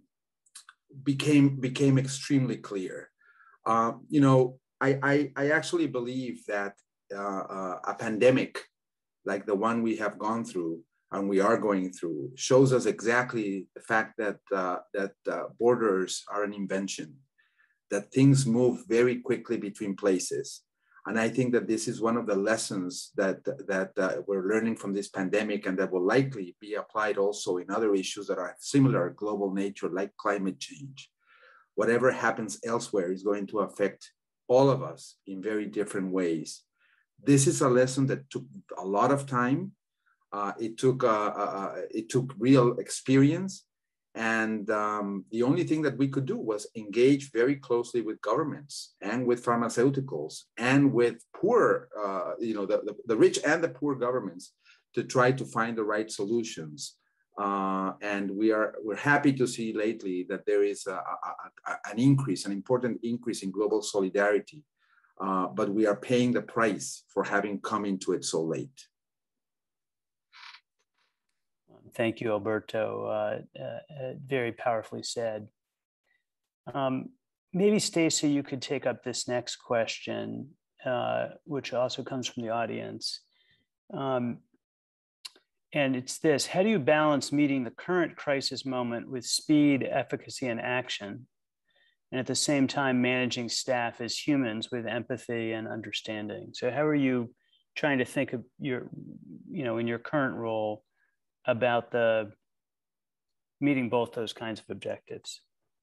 became, became extremely clear. Uh, you know, I, I, I actually believe that uh, uh, a pandemic like the one we have gone through and we are going through shows us exactly the fact that, uh, that uh, borders are an invention, that things move very quickly between places. And I think that this is one of the lessons that, that uh, we're learning from this pandemic and that will likely be applied also in other issues that are similar global nature, like climate change. Whatever happens elsewhere is going to affect all of us in very different ways. This is a lesson that took a lot of time. Uh, it took uh, uh, it took real experience, and um, the only thing that we could do was engage very closely with governments and with pharmaceuticals and with poor, uh, you know, the, the, the rich and the poor governments to try to find the right solutions. Uh, and we are we're happy to see lately that there is a, a, a, an increase, an important increase in global solidarity. Uh, but we are paying the price for having come into it so late. Thank you, Alberto. Uh, uh, very powerfully said. Um, maybe, Stacy, you could take up this next question, uh, which also comes from the audience. Um, and it's this: how do you balance meeting the current crisis moment with speed, efficacy, and action, and at the same time managing staff as humans with empathy and understanding? So how are you trying to think of your, you know, in your current role about the meeting both those kinds of objectives?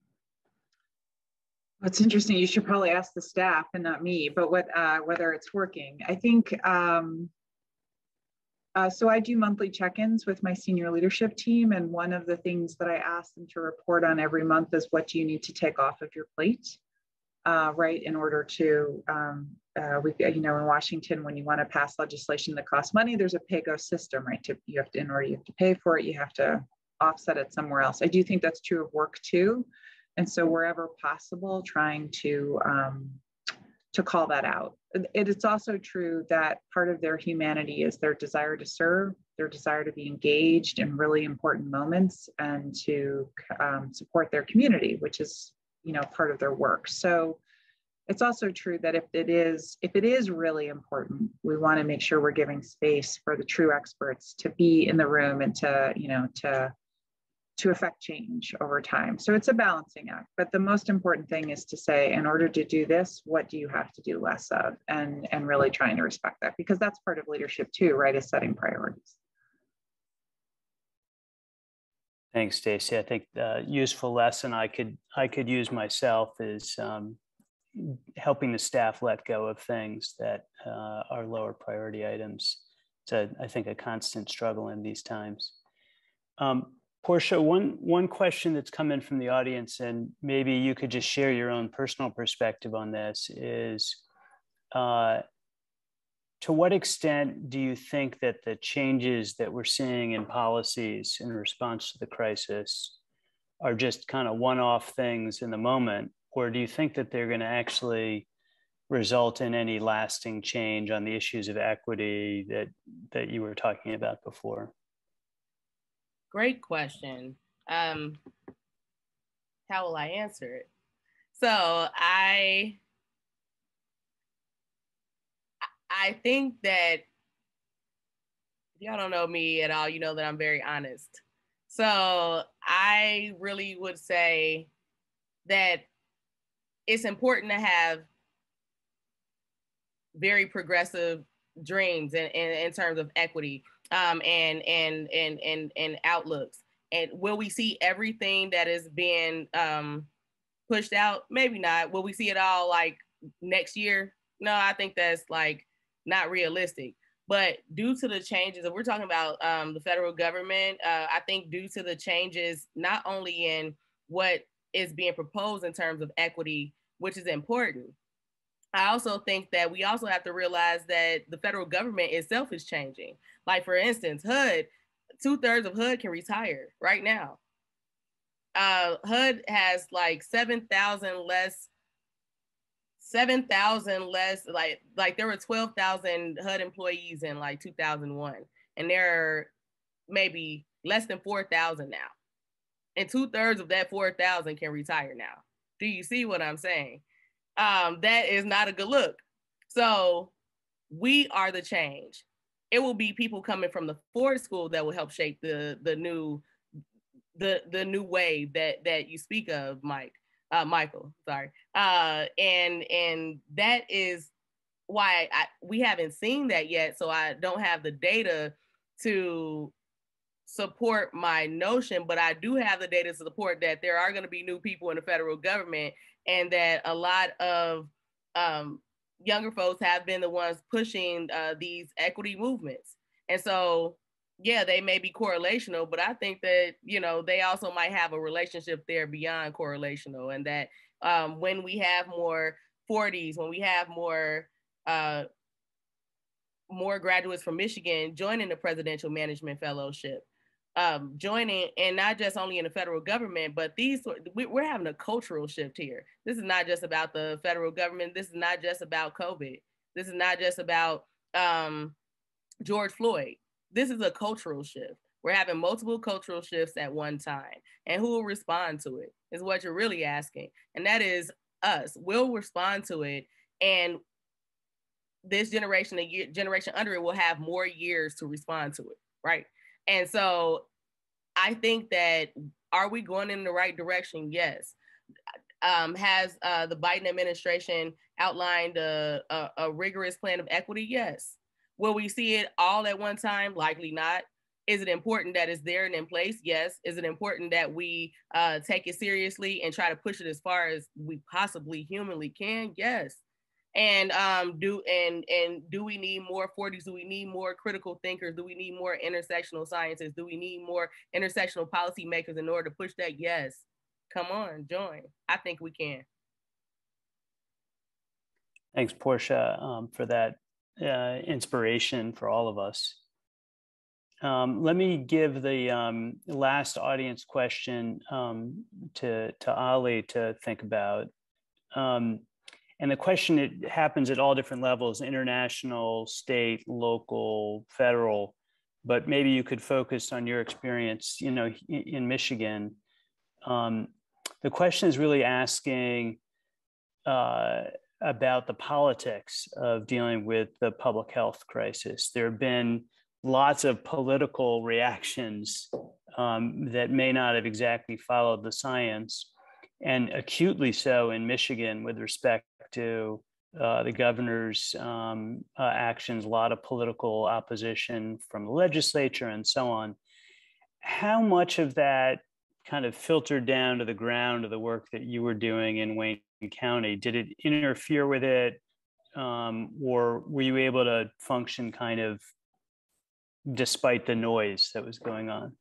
It's interesting. You should probably ask the staff and not me, but what uh, whether it's working. I think, um, uh, so I do monthly check-ins with my senior leadership team. And one of the things that I ask them to report on every month is what do you need to take off of your plate, uh, right? In order to, um, uh, we, you know, in Washington, when you want to pass legislation that costs money, there's a pay-go system, right? To, you have to, in order you have to pay for it, you have to offset it somewhere else. I do think that's true of work too. And so wherever possible, trying to, um, to call that out. It, it's also true that part of their humanity is their desire to serve, their desire to be engaged in really important moments and to um, support their community, which is, you know, part of their work. So it's also true that if it is, if it is really important, we want to make sure we're giving space for the true experts to be in the room and to, you know, to, to affect change over time. So it's a balancing act, but the most important thing is to say, in order to do this, what do you have to do less of? And, and really trying to respect that, because that's part of leadership too, right? Is setting priorities. Thanks, Stacy. I think the useful lesson I could I could use myself is um, helping the staff let go of things that uh, are lower priority items. it's a, I think, a constant struggle in these times. Um, Portia, one, one question that's come in from the audience, and maybe you could just share your own personal perspective on this, is uh, to what extent do you think that the changes that we're seeing in policies in response to the crisis are just kind of one-off things in the moment, or do you think that they're going to actually result in any lasting change on the issues of equity that, that you were talking about before? Great question. Um, how will I answer it? So I, I think that if y'all don't know me at all, you know that I'm very honest. So I really would say that it's important to have very progressive dreams in, in, in terms of equity um, and, and, and, and, and outlooks. And will we see everything that is being um, pushed out? Maybe not. Will we see it all like next year? No, I think that's like not realistic. But due to the changes, if we're talking about um, the federal government, uh, I think due to the changes, not only in what is being proposed in terms of equity, which is important, I also think that we also have to realize that the federal government itself is changing. Like, for instance, H U D, two thirds of H U D can retire right now. Uh, H U D has like seven thousand less, seven thousand less, like, like there were twelve thousand H U D employees in like two thousand one, and there are maybe less than four thousand now. And two thirds of that four thousand can retire now. Do you see what I'm saying? Um, that is not a good look. So we are the change. It will be people coming from the Ford School that will help shape the the new the the new wave that that you speak of, Mike, uh, Michael. Sorry, uh, and and that is why I, we haven't seen that yet. So I don't have the data to support my notion, but I do have the data to support that there are going to be new people in the federal government, and that a lot of um, younger folks have been the ones pushing uh, these equity movements. And so, yeah, they may be correlational, but I think that, you know, they also might have a relationship there beyond correlational, and that um, when we have more forties, when we have more uh, more graduates from Michigan joining the Presidential Management Fellowship, um, joining, and not just only in the federal government, but these, we're having a cultural shift here. This is not just about the federal government. This is not just about COVID. This is not just about um, George Floyd. This is a cultural shift. We're having multiple cultural shifts at one time. And who will respond to it is what you're really asking. And that is us. We'll respond to it. And this generation, the year, generation under it will have more years to respond to it, right? And so I think that, are we going in the right direction? Yes. Um, has uh, the Biden administration outlined a, a, a rigorous plan of equity? Yes. Will we see it all at one time? Likely not. Is it important that it's there and in place? Yes. Is it important that we uh, take it seriously and try to push it as far as we possibly humanly can? Yes. And um, do and and do we need more forties? Do we need more critical thinkers? Do we need more intersectional scientists? Do we need more intersectional policymakers in order to push that? Yes. Come on, join. I think we can. Thanks, Portia, um, for that uh, inspiration for all of us. Um, let me give the um, last audience question um, to, to Ali to think about. Um, And the question, it happens at all different levels: international, state, local, federal, but maybe you could focus on your experience, you know, in Michigan. Um, the question is really asking uh, about the politics of dealing with the public health crisis. There have been lots of political reactions um, that may not have exactly followed the science, and acutely so in Michigan with respect to uh, the governor's um, uh, actions, a lot of political opposition from the legislature and so on. How much of that kind of filtered down to the ground of the work that you were doing in Wayne County? Did it interfere with it? Um, or were you able to function kind of despite the noise that was going on?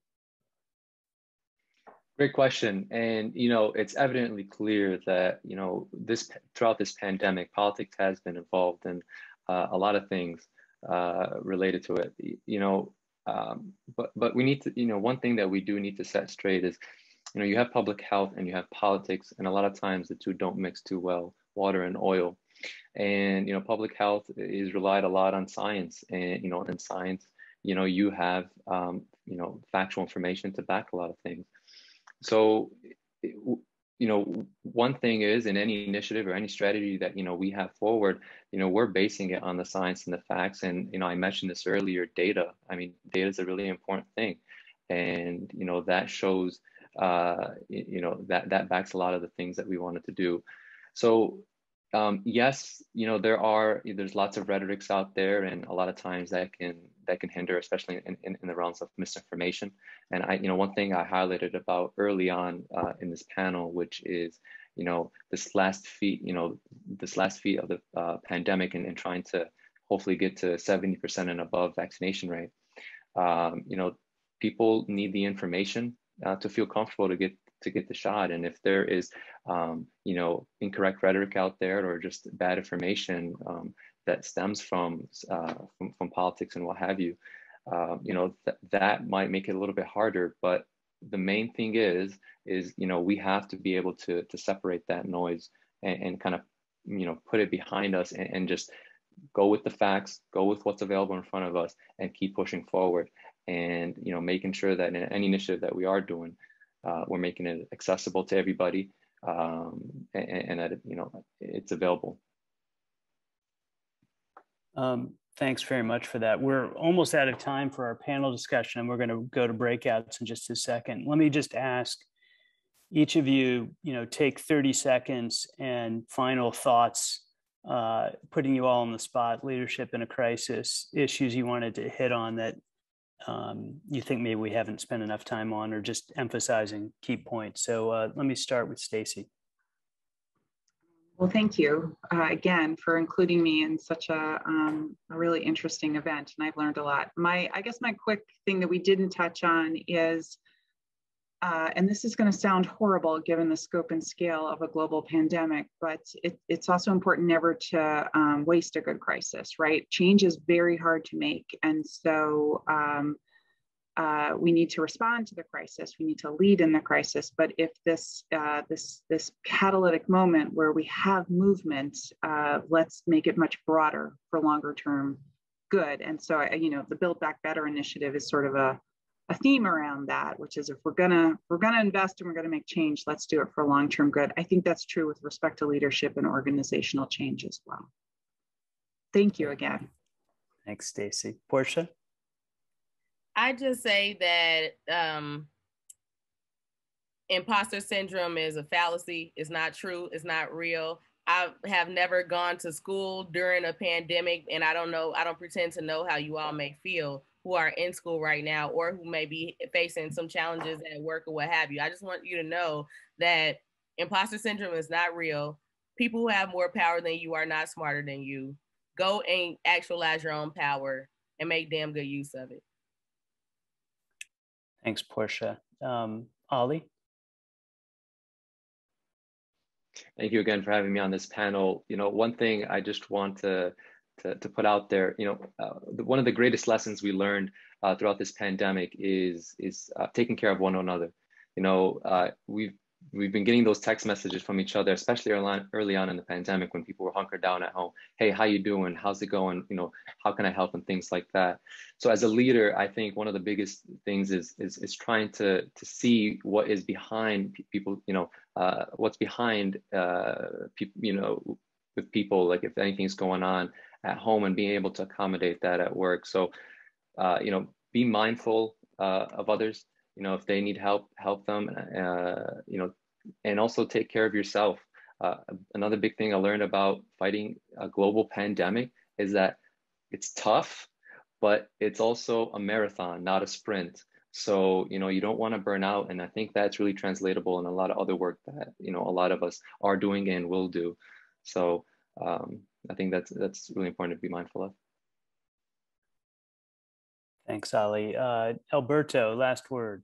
Great question. And, you know, it's evidently clear that, you know, this throughout this pandemic, politics has been involved in uh, a lot of things uh, related to it, you know, um, but, but we need to, you know, one thing that we do need to set straight is, you know, you have public health and you have politics, and a lot of times the two don't mix too well, water and oil. And, you know, public health is relied a lot on science, and, you know, in science, you know, you have, um, you know, factual information to back a lot of things. So, you know, one thing is, in any initiative or any strategy that, you know, we have forward, you know, we're basing it on the science and the facts. And, you know, I mentioned this earlier, data. I mean, data is a really important thing. And, you know, that shows, uh, you know, that, that backs a lot of the things that we wanted to do. So, um, yes, you know, there are, there's lots of rhetorics out there, and a lot of times that can, that can hinder, especially in, in, in the realms of misinformation. And I, you know, one thing I highlighted about early on uh, in this panel, which is, you know, this last feat, you know, this last feat of the uh, pandemic, and, and trying to hopefully get to seventy percent and above vaccination rate. Um, you know, people need the information uh, to feel comfortable to get to get the shot. And if there is, um, you know, incorrect rhetoric out there, or just bad information um, that stems from, uh, from from politics and what have you, uh, you know, th that might make it a little bit harder. But the main thing is, is you know, we have to be able to to separate that noise and, and kind of, you know, put it behind us, and, and just go with the facts, go with what's available in front of us, and keep pushing forward. And, you know, making sure that in any initiative that we are doing, uh, we're making it accessible to everybody, um, and, and that, you know, it's available. Um, thanks very much for that. We're almost out of time for our panel discussion, and we're going to go to breakouts in just a second. Let me just ask each of you, you know, take thirty seconds and final thoughts, uh, putting you all on the spot, leadership in a crisis, issues you wanted to hit on that um, you think maybe we haven't spent enough time on, or just emphasizing key points. So uh, let me start with Stacy. Well, thank you uh, again for including me in such a, um, a really interesting event, and I've learned a lot. My, I guess my quick thing that we didn't touch on is, uh, and this is going to sound horrible given the scope and scale of a global pandemic, but it, it's also important never to um, waste a good crisis, right? Change is very hard to make, and so um, Uh, we need to respond to the crisis. We need to lead in the crisis. But if this uh, this this catalytic moment where we have movement, uh, let's make it much broader for longer term good. And so, you know, the Build Back Better initiative is sort of a, a theme around that, which is if we're gonna if we're gonna invest and we're gonna make change, let's do it for long term good. I think that's true with respect to leadership and organizational change as well. Thank you again. Thanks, Stacy. Portia? I just say that um, imposter syndrome is a fallacy. It's not true. It's not real. I have never gone to school during a pandemic, and I don't know, I don't pretend to know how you all may feel who are in school right now, or who may be facing some challenges at work or what have you. I just want you to know that imposter syndrome is not real. People who have more power than you are not smarter than you. Go and actualize your own power and make damn good use of it. Thanks, Portia. Um, Ollie? Thank you again for having me on this panel. You know, one thing I just want to, to, to put out there, you know, uh, the, one of the greatest lessons we learned uh, throughout this pandemic is, is uh, taking care of one another. You know, uh, we've, we've been getting those text messages from each other, especially early on, early on in the pandemic when people were hunkered down at home. Hey, how you doing? How's it going? You know, how can I help? And things like that. So as a leader, I think one of the biggest things is, is, is trying to, to see what is behind people, you know, uh, what's behind, uh, people, you know, with people, like if anything's going on at home, and being able to accommodate that at work. So, uh, you know, be mindful uh, of others. You know, if they need help, help them, uh, you know, and also take care of yourself. Uh, another big thing I learned about fighting a global pandemic is that it's tough, but it's also a marathon, not a sprint. So, you know, you don't want to burn out. And I think that's really translatable in a lot of other work that, you know, a lot of us are doing and will do. So um, I think that's, that's really important to be mindful of. Thanks, Ali. Uh, Alberto, last word.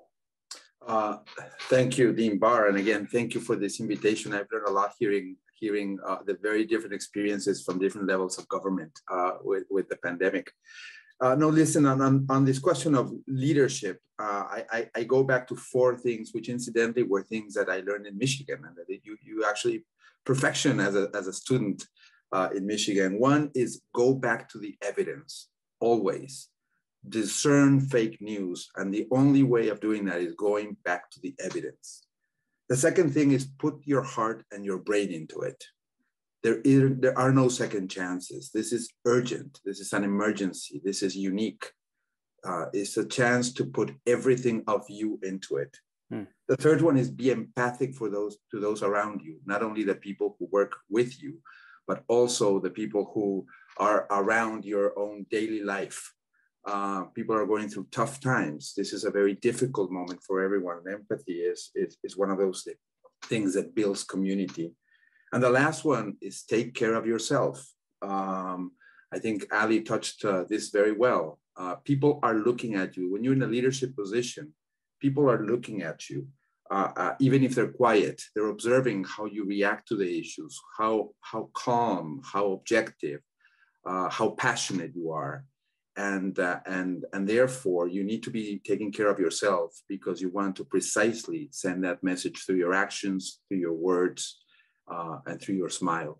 Uh, thank you, Dean Barr. And again, thank you for this invitation. I've learned a lot hearing hearing uh, the very different experiences from different levels of government uh, with, with the pandemic. Uh, no, listen, on, on, on this question of leadership, uh, I, I, I go back to four things, which incidentally were things that I learned in Michigan and that you, you actually perfection as a, as a student uh, in Michigan. One is go back to the evidence, always. Discern fake news. And the only way of doing that is going back to the evidence. The second thing is put your heart and your brain into it. There, is, there are no second chances. This is urgent. This is an emergency. This is unique. Uh, it's a chance to put everything of you into it. Hmm. The third one is be empathic for those to those around you, not only the people who work with you, but also the people who are around your own daily life. Uh, people are going through tough times. This is a very difficult moment for everyone. And empathy is, is, is one of those things that builds community. And the last one is take care of yourself. Um, I think Ali touched uh, this very well. Uh, people are looking at you. When you're in a leadership position, people are looking at you. Uh, uh, even if they're quiet, they're observing how you react to the issues, how, how calm, how objective, uh, how passionate you are. And, uh, and, and therefore, you need to be taking care of yourself because you want to precisely send that message through your actions, through your words, uh, and through your smile.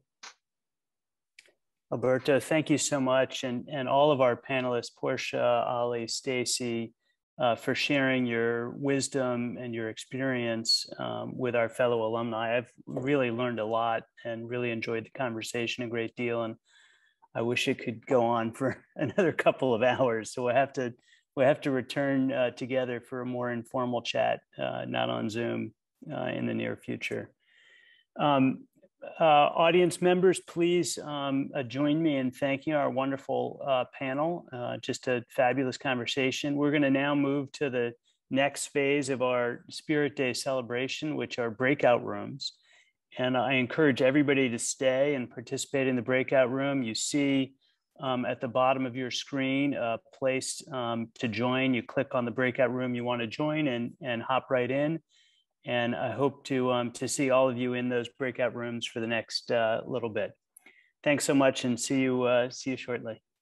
Alberto, thank you so much. And, and all of our panelists, Portia, Ali, Stacy, uh, for sharing your wisdom and your experience um, with our fellow alumni. I've really learned a lot and really enjoyed the conversation a great deal. And I wish it could go on for another couple of hours. So we'll have to, we'll have to return uh, together for a more informal chat, uh, not on Zoom uh, in the near future. Um, uh, audience members, please um, uh, join me in thanking our wonderful uh, panel. Uh, just a fabulous conversation. We're going to now move to the next phase of our Spirit Day celebration, which are breakout rooms. And I encourage everybody to stay and participate in the breakout room. You see um, at the bottom of your screen a place um, to join. You click on the breakout room you want to join and, and hop right in. And I hope to, um, to see all of you in those breakout rooms for the next uh, little bit. Thanks so much and see you, uh, see you shortly.